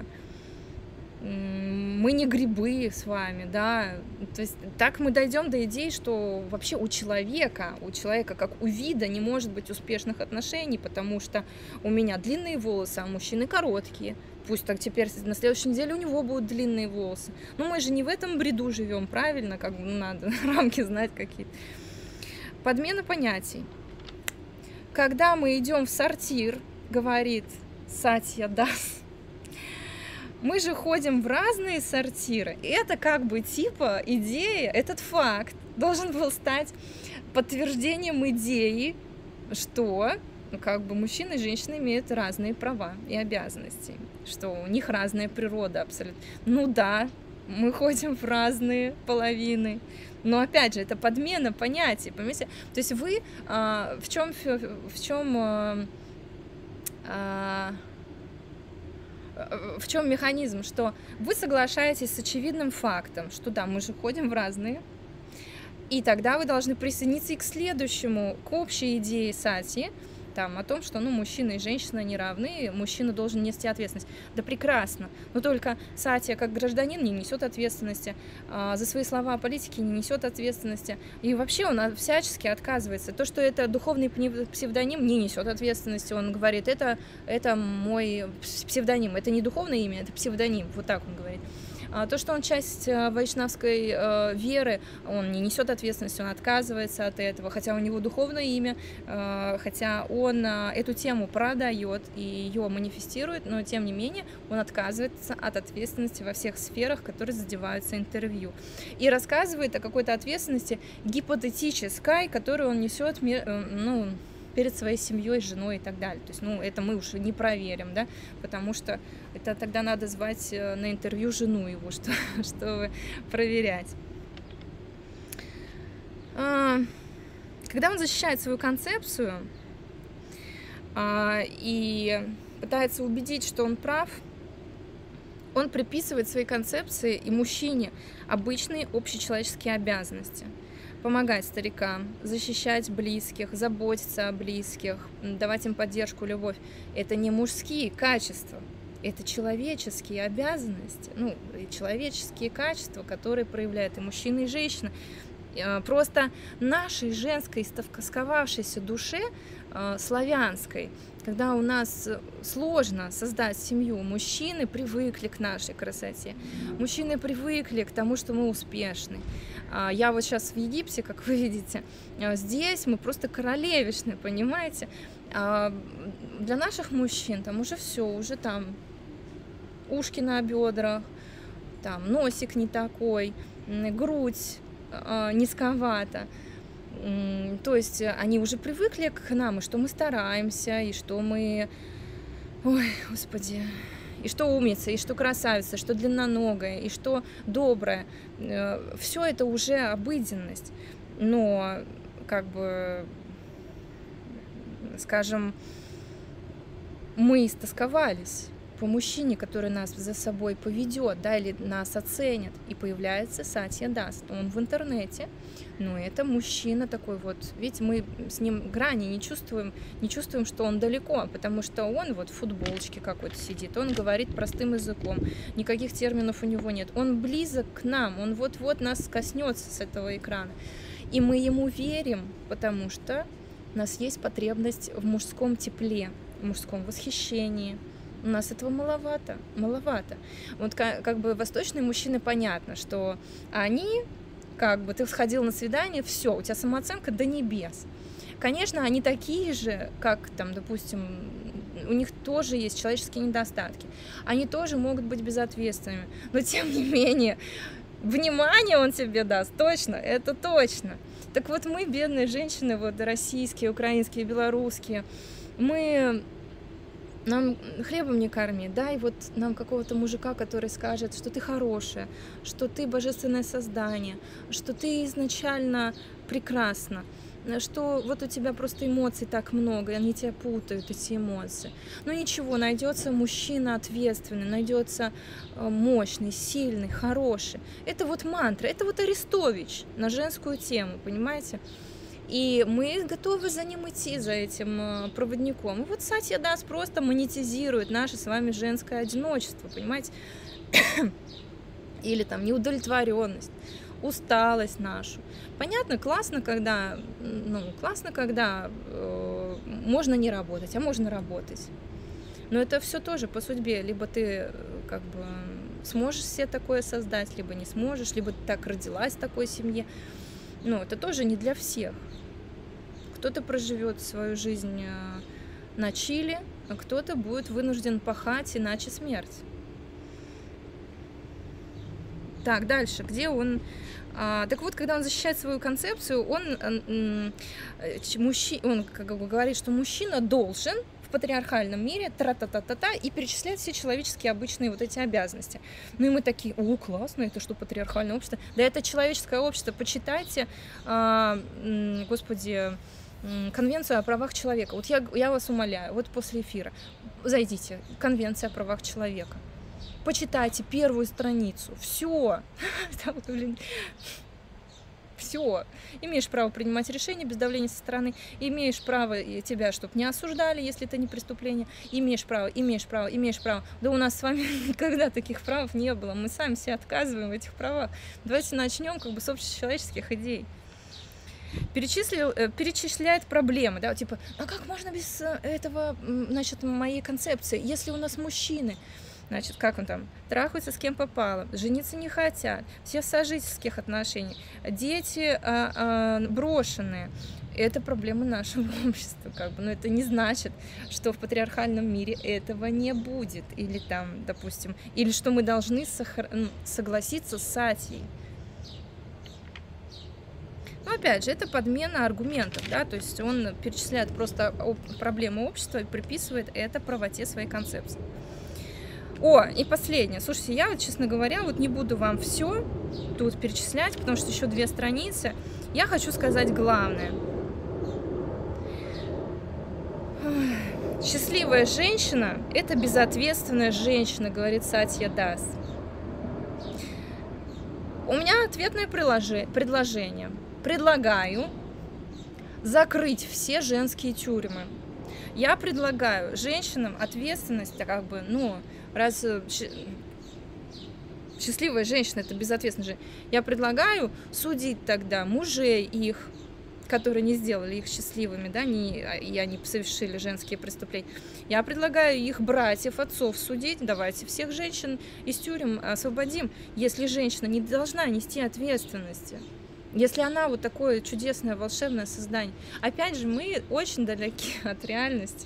Мы не грибы с вами, да, то есть так мы дойдем до идеи, что вообще у человека как у вида не может быть успешных отношений, потому что у меня длинные волосы, а мужчины короткие. Пусть так теперь на следующей неделе у него будут длинные волосы. Но мы же не в этом бреду живем, правильно? Как бы надо рамки знать какие-то. Подмена понятий. Когда мы идем в сортир, говорит Сатья Дас, мы же ходим в разные сортиры. И это как бы типа идея, этот факт должен был стать подтверждением идеи, что как бы мужчины и женщины имеют разные права и обязанности, что у них разная природа абсолютно. Ну да, мы ходим в разные половины, но опять же это подмена понятий, понимаете? То есть вы в чем механизм, что вы соглашаетесь с очевидным фактом, что да, мы же ходим в разные, и тогда вы должны присоединиться и к следующему, к общей идее Сати, там, о том, что мужчина и женщина не равны, мужчина должен нести ответственность. Да прекрасно, но только Сатья как гражданин не несет ответственности, за свои слова о политике не несет ответственности, и вообще он всячески отказывается. То, что это духовный псевдоним, не несет ответственности, он говорит, это мой псевдоним, это не духовное имя, это псевдоним, вот так он говорит. То, что он часть вайшнавской веры, он не несет ответственности, он отказывается от этого, хотя у него духовное имя, хотя он эту тему продает и ее манифестирует, но тем не менее он отказывается от ответственности во всех сферах, которые задеваются интервью. И рассказывает о какой-то ответственности гипотетической, которую он несет, перед своей семьей, женой и так далее. То есть, это мы уж не проверим, да, потому что это тогда надо звать на интервью жену его, чтобы проверять. А, Когда он защищает свою концепцию и пытается убедить, что он прав, он приписывает своей концепции и мужчине обычные общечеловеческие обязанности. Помогать старикам, защищать близких, заботиться о близких, давать им поддержку, любовь. Это не мужские качества, это человеческие обязанности, человеческие качества, которые проявляют и мужчина, и женщина. Просто нашей женской истосковавшейся душе, славянской, когда у нас сложно создать семью, мужчины привыкли к нашей красоте, мужчины привыкли к тому, что мы успешны. Я вот сейчас в Египте, как вы видите, здесь мы просто королевишны, понимаете? Для наших мужчин там уже все, уже там ушки на бедрах, там носик не такой, грудь низковато. То есть они уже привыкли к нам, и что мы стараемся, и что мы... Ой, Господи... И что умница, и что красавица, что длинноногая, и что добрая. Все это уже обыденность. Но, скажем, мы истосковались по мужчине, который нас за собой поведет, да, или нас оценит. И появляется Сатья Дас. Он в интернете, но это мужчина такой вот, видите, мы с ним грани не чувствуем, что он далеко, потому что он вот в футболочке какой-то сидит, он говорит простым языком, никаких терминов у него нет, он близок к нам, он вот-вот нас коснется с этого экрана. И мы ему верим, потому что у нас есть потребность в мужском тепле, в мужском восхищении. У нас этого маловато. Вот восточные мужчины, понятно, что они, ты сходил на свидание, все, у тебя самооценка до небес. Конечно, они такие же, как там, допустим, у них тоже есть человеческие недостатки. Они тоже могут быть безответственными, но тем не менее, внимание он тебе даст, точно, это точно. Так вот мы, бедные женщины, вот российские, украинские, белорусские, нам хлебом не корми, дай вот нам какого-то мужика, который скажет, что ты хорошая, что ты божественное создание, что ты изначально прекрасна, что вот у тебя просто эмоций так много, и они тебя путают, эти эмоции. Но ничего, найдется мужчина ответственный, найдется мощный, сильный, хороший. Это вот мантра, это вот Арестович на женскую тему, понимаете? И мы готовы за ним идти, за этим проводником. И вот Сатья Дас просто монетизирует наше с вами женское одиночество, понимаете? Или там неудовлетворенность, усталость нашу. Понятно, классно, когда можно не работать, а можно работать. Но это все тоже по судьбе. Либо ты сможешь себе такое создать, либо не сможешь, либо ты так родилась в такой семье. Но это тоже не для всех. Кто-то проживет свою жизнь на чиле, а кто-то будет вынужден пахать, иначе смерть. Так, дальше. Где он? Так вот, когда он защищает свою концепцию, он говорит, что мужчина должен в патриархальном мире тра-та-та-та-та и перечисляет все человеческие обычные вот эти обязанности. Ну и мы такие, классно, это что, патриархальное общество? Да это человеческое общество, почитайте, Конвенцию о правах человека. Вот я вас умоляю, вот после эфира зайдите, Конвенция о правах человека. Почитайте первую страницу. Все. Все. Имеешь право принимать решения без давления со стороны. Имеешь право тебя, чтобы не осуждали, если это не преступление. Имеешь право. Да у нас с вами никогда таких прав не было. Мы сами себе отказываем в этих правах. Давайте начнем с общечеловеческих идей. Перечисляет проблемы, да, типа, а как можно без этого, моей концепции, если у нас мужчины, как он там, трахаются с кем попало, жениться не хотят, все в сожительских отношениях, дети брошенные, это проблема нашего общества, но это не значит, что в патриархальном мире этого не будет, или там, допустим, или что мы должны согласиться с Сатьей. Но опять же, это подмена аргументов, да, то есть он перечисляет просто проблемы общества и приписывает это правоте своей концепции. И последнее. Слушайте, я честно говоря, не буду вам все тут перечислять, потому что еще 2 страницы, я хочу сказать главное. Счастливая женщина – это безответственная женщина, говорит Сатья Дас. У меня ответное предложение. Предлагаю закрыть все женские тюрьмы. Я предлагаю женщинам ответственность, как бы, ну, раз счастливая женщина – это безответственная женщина, я предлагаю судить тогда мужей их, которые не сделали их счастливыми, да, и они совершили женские преступления. Я предлагаю их братьев, отцов судить. Давайте всех женщин из тюрем освободим, если женщина не должна нести ответственности. Если она вот такое чудесное, волшебное создание. Опять же, мы очень далеки от реальности.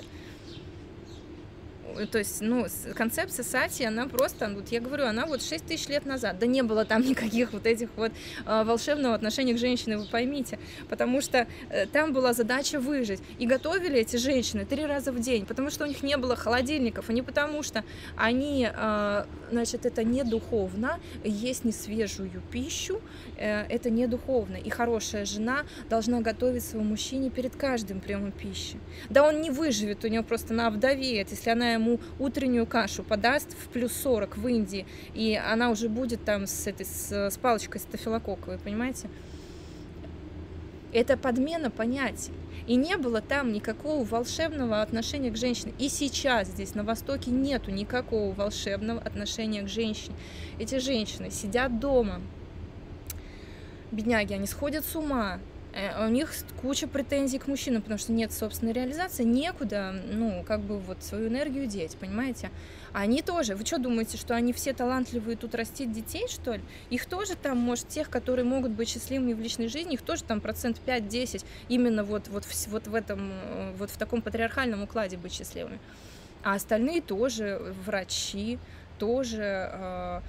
То есть, ну, концепция Сати, она просто, вот я говорю, она вот 6000 лет назад, да не было там никаких вот этих вот волшебного отношения к женщине, вы поймите, потому что там была задача выжить, и готовили эти женщины 3 раза в день, потому что у них не было холодильников, а не потому что они, значит, это не духовно, есть несвежую пищу, это не духовно, и хорошая жена должна готовить своему мужчине перед каждым приемом пищи. Да он не выживет, у него просто овдовеет, если она ему утреннюю кашу подаст в плюс 40 в Индии, и она уже будет там с палочкой стафилококковой, понимаете? Это подмена понятий. И не было там никакого волшебного отношения к женщине. И сейчас здесь, на Востоке, нету никакого волшебного отношения к женщине. Эти женщины сидят дома, бедняги, они сходят с ума. У них куча претензий к мужчинам, потому что нет собственной реализации, некуда, ну, как бы вот свою энергию деть, понимаете? А они тоже, вы что думаете, что они все талантливые тут растить детей, что ли? Их тоже там, может, тех, которые могут быть счастливыми в личной жизни, их тоже там 5-10% именно вот в этом, вот в таком патриархальном укладе быть счастливыми. А остальные тоже врачи, тоже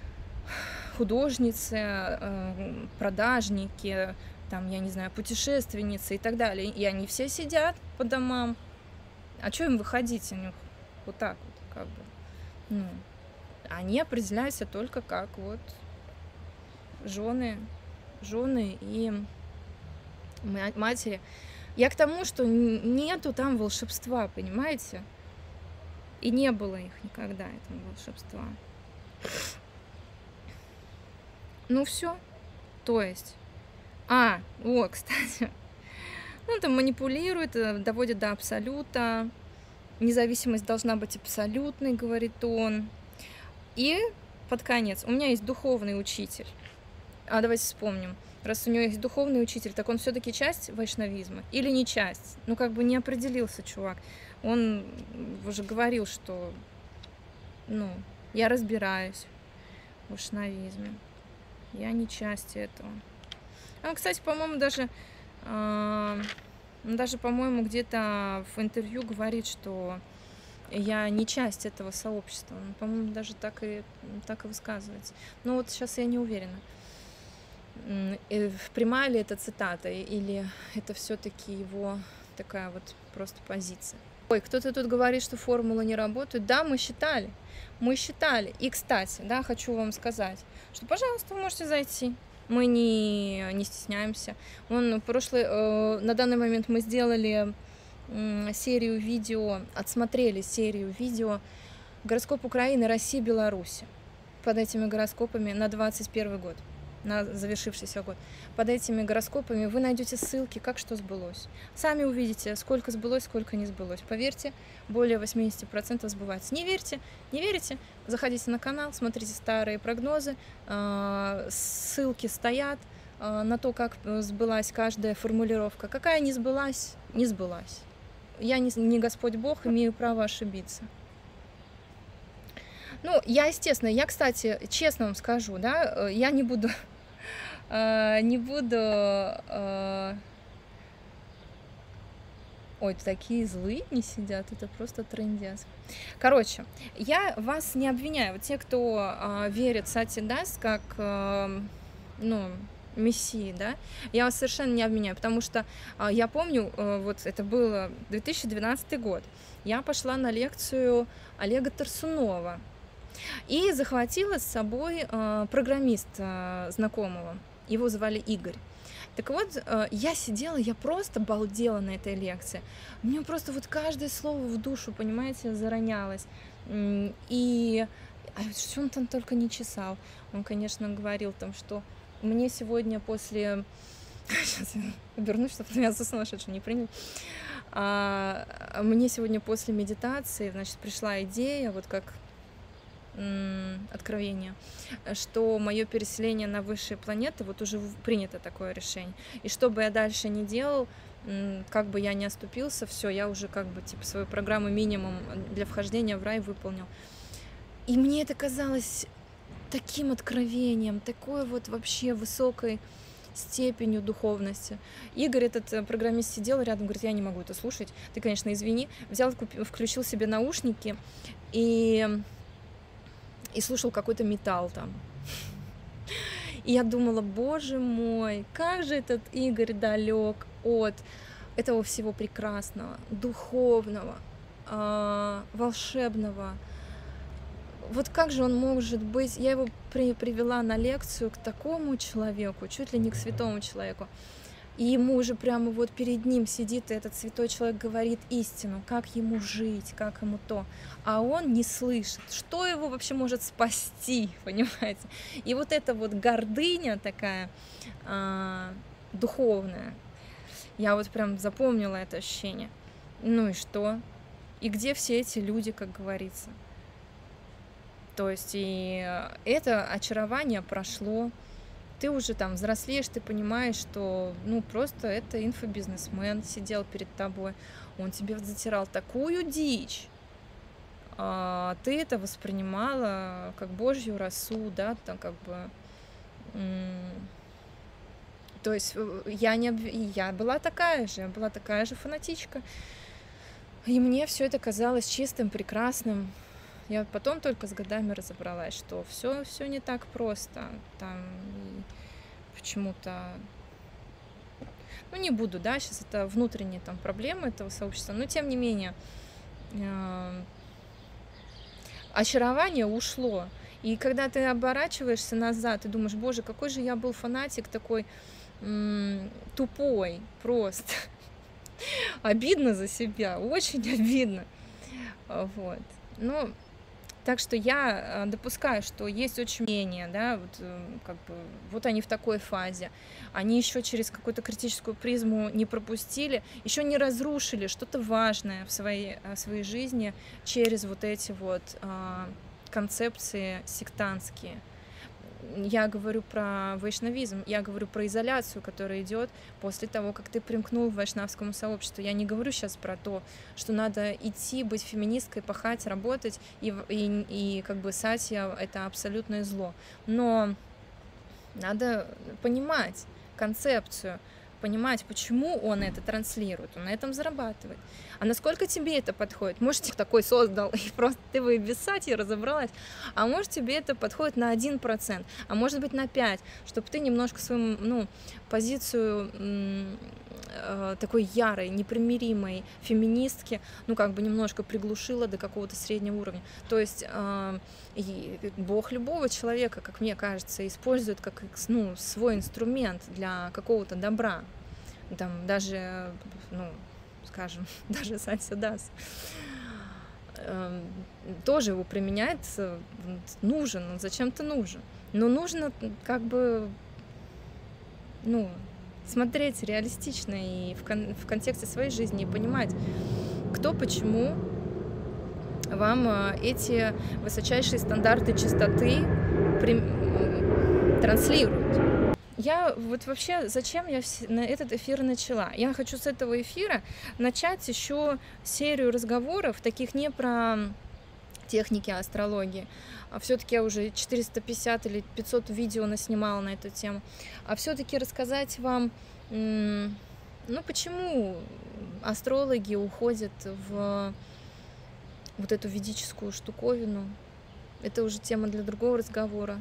художницы, продажники, там, я не знаю, путешественницы и так далее. И они все сидят по домам. А что им выходить? У них вот так вот, как бы. Ну, они определяются только как вот жены и матери. Я к тому, что нету там волшебства, понимаете? И не было их никогда, этого волшебства. Ну все. То есть... кстати, ну, там манипулирует, доводит до абсолюта, независимость должна быть абсолютной, говорит он. И под конец, у меня есть духовный учитель, давайте вспомним, раз у него есть духовный учитель, так он все-таки часть вайшнавизма или не часть? Ну, как бы не определился чувак, он уже говорил, что, ну, я разбираюсь в вайшнавизме, я не часть этого. Кстати, по-моему, даже, по-моему, где-то в интервью говорит, что я не часть этого сообщества. Он, по-моему, даже так и высказывается. Но вот сейчас я не уверена, прямая ли это цитата, или это все-таки его такая вот просто позиция. Ой, кто-то тут говорит, что формулы не работают. Да, мы считали. И, кстати, да, хочу вам сказать, что, пожалуйста, вы можете зайти. Мы не стесняемся. На данный момент мы сделали серию видео, отсмотрели серию видео «Гороскоп Украины, России, Беларуси». Под этими гороскопами на 2021 год, на завершившийся год. Под этими гороскопами вы найдете ссылки, как что сбылось. Сами увидите, сколько сбылось, сколько не сбылось. Поверьте, более 80% сбывается. Не верите? Заходите на канал, смотрите старые прогнозы, ссылки стоят на то, как сбылась каждая формулировка. Какая не сбылась, не сбылась. Я не Господь Бог, имею право ошибиться. Ну, естественно, кстати, честно вам скажу, да, я не буду... Ой, такие злые не сидят, это просто трындец. Короче, я вас не обвиняю. Вот те, кто верит в Сати Дас как, мессии, да, я вас совершенно не обвиняю, потому что я помню, вот это было 2012 год, я пошла на лекцию Олега Тарсунова и захватила с собой программиста знакомого, его звали Игорь. Так вот, я сидела, я просто балдела на этой лекции. Мне просто вот каждое слово в душу, понимаете, заронялось. И что он там только не чесал. Он, конечно, говорил там, что мне сегодня после... Сейчас я обернусь, чтобы меня за сумасшедшего не принял. Мне сегодня после медитации, значит, пришла идея, вот как откровение, что мое переселение на высшие планеты, вот уже принято такое решение. И что бы я дальше не делал, как бы я ни оступился, все, я уже как бы типа свою программу минимум для вхождения в рай выполнил. И мне это казалось таким откровением, такой вот вообще высокой степенью духовности. Игорь, этот программист, сидел рядом, говорит, я не могу это слушать. Ты, конечно, извини. Взял, включил себе наушники и слушал какой-то металл там. И я думала, боже мой, как же этот Игорь далек от этого всего прекрасного, духовного, волшебного. Вот как же он может быть... Я его привела на лекцию к такому человеку, чуть ли не к святому человеку. И ему уже прямо вот перед ним сидит, и этот святой человек говорит истину, как ему жить, как ему то. А он не слышит, что его вообще может спасти, понимаете? И вот эта вот гордыня такая духовная, я вот прям запомнила это ощущение. Ну и что? И где все эти люди, как говорится? То есть и это очарование прошло. Ты уже там взрослеешь, ты понимаешь, что ну просто это инфобизнесмен сидел перед тобой, он тебе затирал такую дичь, ты это воспринимала как божью росу, да, там как бы... То есть я была такая же фанатичка, и мне все это казалось чистым, прекрасным. Я потом только с годами разобралась, что все не так просто. Там почему-то... Ну, не буду, да, сейчас это внутренние там проблемы этого сообщества, но тем не менее очарование ушло. И когда ты оборачиваешься назад, ты думаешь, боже, какой же я был фанатик такой тупой просто. Обидно за себя, очень обидно. Вот. Ну, так что я допускаю, что есть очень мнения, да, вот, как бы, вот они в такой фазе, они еще через какую-то критическую призму не пропустили, еще не разрушили что-то важное в своей жизни через вот эти вот концепции сектантские. Я говорю про вайшнавизм, я говорю про изоляцию, которая идет после того, как ты примкнул к вайшнавскому сообществу. Я не говорю сейчас про то, что надо идти, быть феминисткой, пахать, работать, и как бы сатья — это абсолютное зло. Но надо понимать концепцию, понимать, почему он это транслирует, он на этом зарабатывает. А насколько тебе это подходит? Может, ты такой создал, и просто ты бы и без сати разобралась, а может, тебе это подходит на 1%, а может быть на 5%, чтобы ты немножко свою, позицию такой ярой, непримиримой феминистки, как бы немножко приглушила до какого-то среднего уровня. То есть Бог любого человека, как мне кажется, использует как свой инструмент для какого-то добра. Там даже, скажем, даже Сатья Дас тоже его применяет, нужен, он зачем-то нужен. Но нужно как бы, смотреть реалистично и в контексте своей жизни и понимать, кто, почему вам эти высочайшие стандарты чистоты транслируют. Я вот вообще, зачем я на этот эфир начала? Я хочу с этого эфира начать еще серию разговоров, таких не про техники астрологии, а все-таки я уже 450 или 500 видео наснимала на эту тему, а все-таки рассказать вам, почему астрологи уходят в вот эту ведическую штуковину. Это уже тема для другого разговора.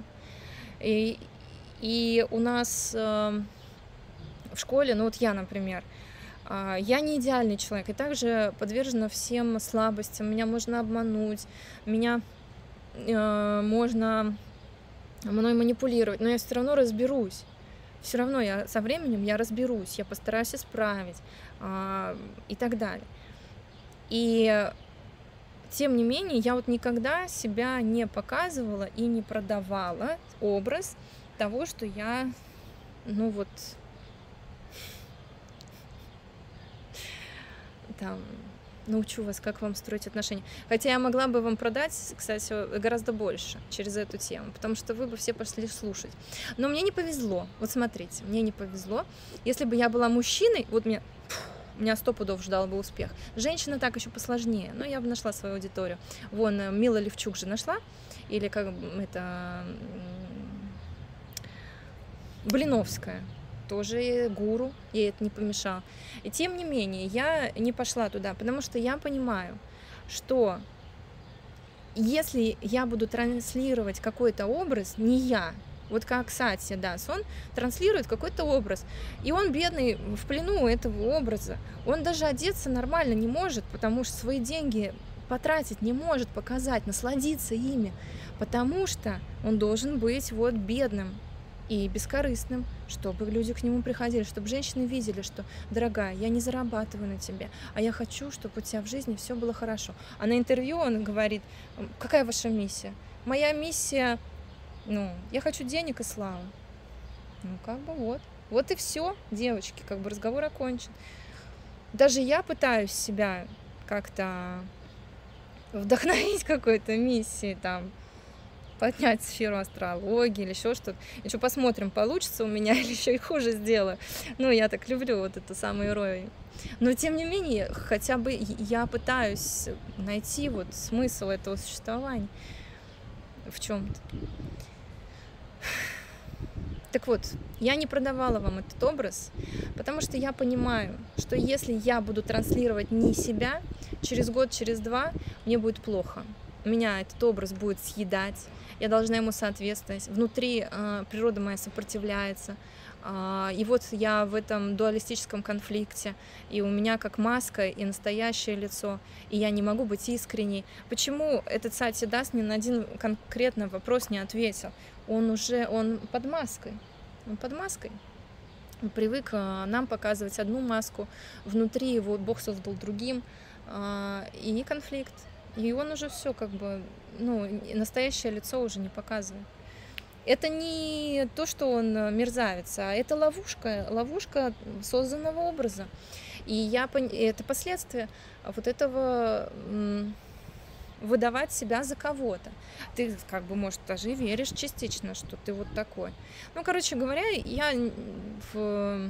И у нас в школе, я, например, я не идеальный человек, и также подвержена всем слабостям. Меня можно обмануть, меня можно мной манипулировать, но я все равно разберусь. Все равно я со временем я разберусь, я постараюсь исправить, и так далее. И тем не менее, я вот никогда себя не показывала и не продавала образ того, что я, ну вот, там, научу вас, как вам строить отношения. Хотя я могла бы вам продать, кстати, гораздо больше через эту тему, потому что вы бы все пошли слушать. Но мне не повезло. Вот смотрите, мне не повезло. Если бы я была мужчиной, вот меня 100 пудов ждал бы успех. Женщина так еще посложнее, но я бы нашла свою аудиторию. Вон, Мила Левчук же нашла, или как это, Блиновская, тоже гуру, ей это не помешало. И тем не менее, я не пошла туда, потому что я понимаю, что если я буду транслировать какой-то образ, не я, вот как Сатья Дас, он транслирует какой-то образ, и он, бедный, в плену этого образа, он даже одеться нормально не может, потому что свои деньги потратить не может, показать, насладиться ими, потому что он должен быть вот бедным и бескорыстным, чтобы люди к нему приходили, чтобы женщины видели, что, дорогая, я не зарабатываю на тебе, а я хочу, чтобы у тебя в жизни все было хорошо. А на интервью он говорит: какая ваша миссия? Моя миссия, я хочу денег и славы. Как бы вот и все, девочки, как бы разговор окончен. Даже я пытаюсь себя как-то вдохновить какой-то миссией, там, поднять сферу астрологии или еще что-то. Еще посмотрим, получится у меня или еще и хуже сделаю. Я так люблю вот эту самую иронию. Но тем не менее, хотя бы я пытаюсь найти вот смысл этого существования в чем-то. Так вот, я не продавала вам этот образ, потому что я понимаю, что если я буду транслировать не себя, через год, через два мне будет плохо. Меня этот образ будет съедать, я должна ему соответствовать. Внутри природа моя сопротивляется. И вот я в этом дуалистическом конфликте, и у меня как маска и настоящее лицо, и я не могу быть искренней. Почему этот Сатья Дас ни на один конкретный вопрос не ответил? Он под маской. Он под маской. Он привык нам показывать одну маску, внутри его Бог создал другим, и конфликт. И он уже все как бы, настоящее лицо уже не показывает. Это не то, что он мерзавец, а это ловушка созданного образа. И это последствия вот этого выдавать себя за кого-то. Ты как бы, может, даже и веришь частично, что ты вот такой. Короче говоря, я в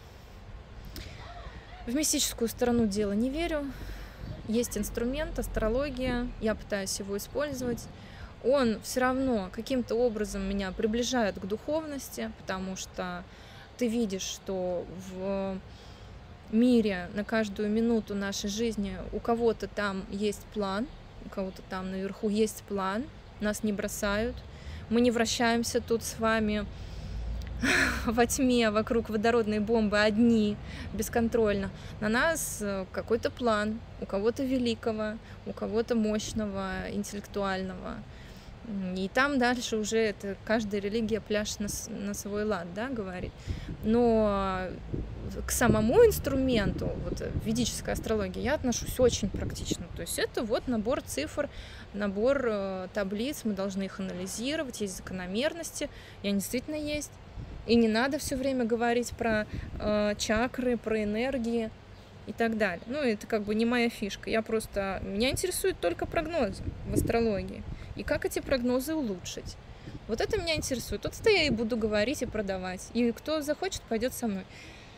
мистическую сторону дела не верю. Есть инструмент, астрология, я пытаюсь его использовать. Он все равно каким-то образом меня приближает к духовности, потому что ты видишь, что в мире на каждую минуту нашей жизни у кого-то там есть план, у кого-то там наверху есть план, нас не бросают, мы не вращаемся тут с вами во тьме вокруг водородной бомбы одни, бесконтрольно. На нас какой-то план, у кого-то великого, у кого-то мощного, интеллектуального. И там дальше уже это каждая религия пляшет на свой лад, да, говорит. Но к самому инструменту, вот ведической астрологии, я отношусь очень практично. То есть это вот набор цифр, набор таблиц, мы должны их анализировать, есть закономерности, и они действительно есть. И не надо все время говорить про чакры, про энергии и так далее. Это как бы не моя фишка. Меня интересуют только прогнозы в астрологии. И как эти прогнозы улучшить. Вот это меня интересует. Вот это я и буду говорить и продавать. И кто захочет, пойдет со мной.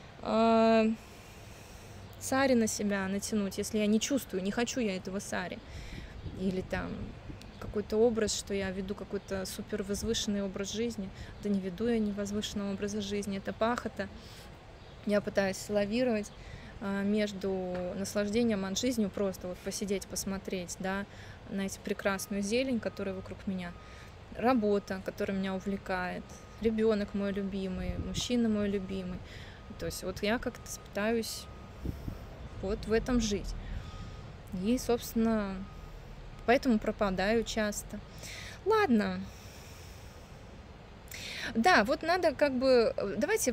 Сари на себя натянуть, если я не чувствую, не хочу я этого сари. Или там какой-то образ, что я веду какой-то супер возвышенный образ жизни. Да не веду я невозвышенного образа жизни, это пахота. Я пытаюсь лавировать между наслаждением от жизни, просто вот посидеть, посмотреть, да, на эту прекрасную зелень, которая вокруг меня, работа, которая меня увлекает, ребенок мой любимый, мужчина мой любимый. То есть вот я как-то пытаюсь вот в этом жить. И, собственно, поэтому пропадаю часто. Ладно. Да, вот надо как бы, давайте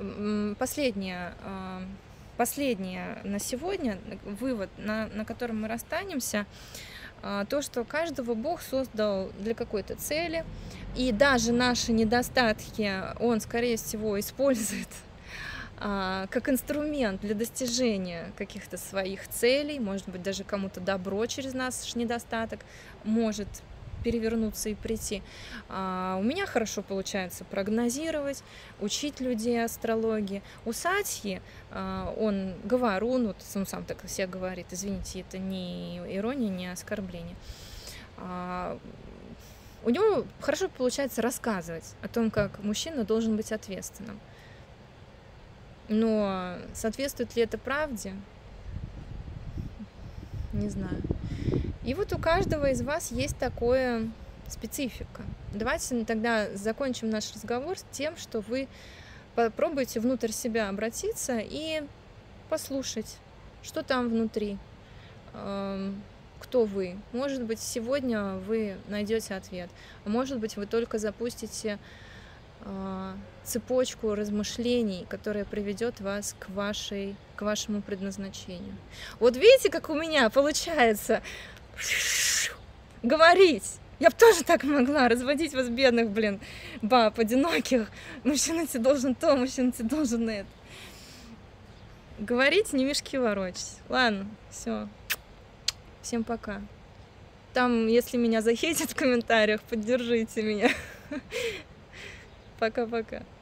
последнее на сегодня, вывод, на котором мы расстанемся, то, что каждого Бог создал для какой-то цели, и даже наши недостатки Он, скорее всего, использует как инструмент для достижения каких-то своих целей, может быть, даже кому-то добро через наш недостаток может перевернуться и прийти. У меня хорошо получается прогнозировать, учить людей астрологии. У Сатьи, он говорун, вот он сам так все говорит, извините, это не ирония, не оскорбление. У него хорошо получается рассказывать о том, как мужчина должен быть ответственным. Но соответствует ли это правде? Не знаю. И вот у каждого из вас есть такая специфика. Давайте тогда закончим наш разговор с тем, что вы попробуйте внутрь себя обратиться и послушать, что там внутри, кто вы. Может быть, сегодня вы найдете ответ, а может быть, вы только запустите цепочку размышлений, которая приведет вас к вашему предназначению. Вот видите, как у меня получается говорить. Я бы тоже так могла разводить вас, бедных, баб, одиноких. Мужчина тебе должен то, мужчина тебе должен это. Говорить, не мешки ворочать. Ладно, все. Всем пока. Там, если меня захейтят в комментариях, поддержите меня. Пока-пока.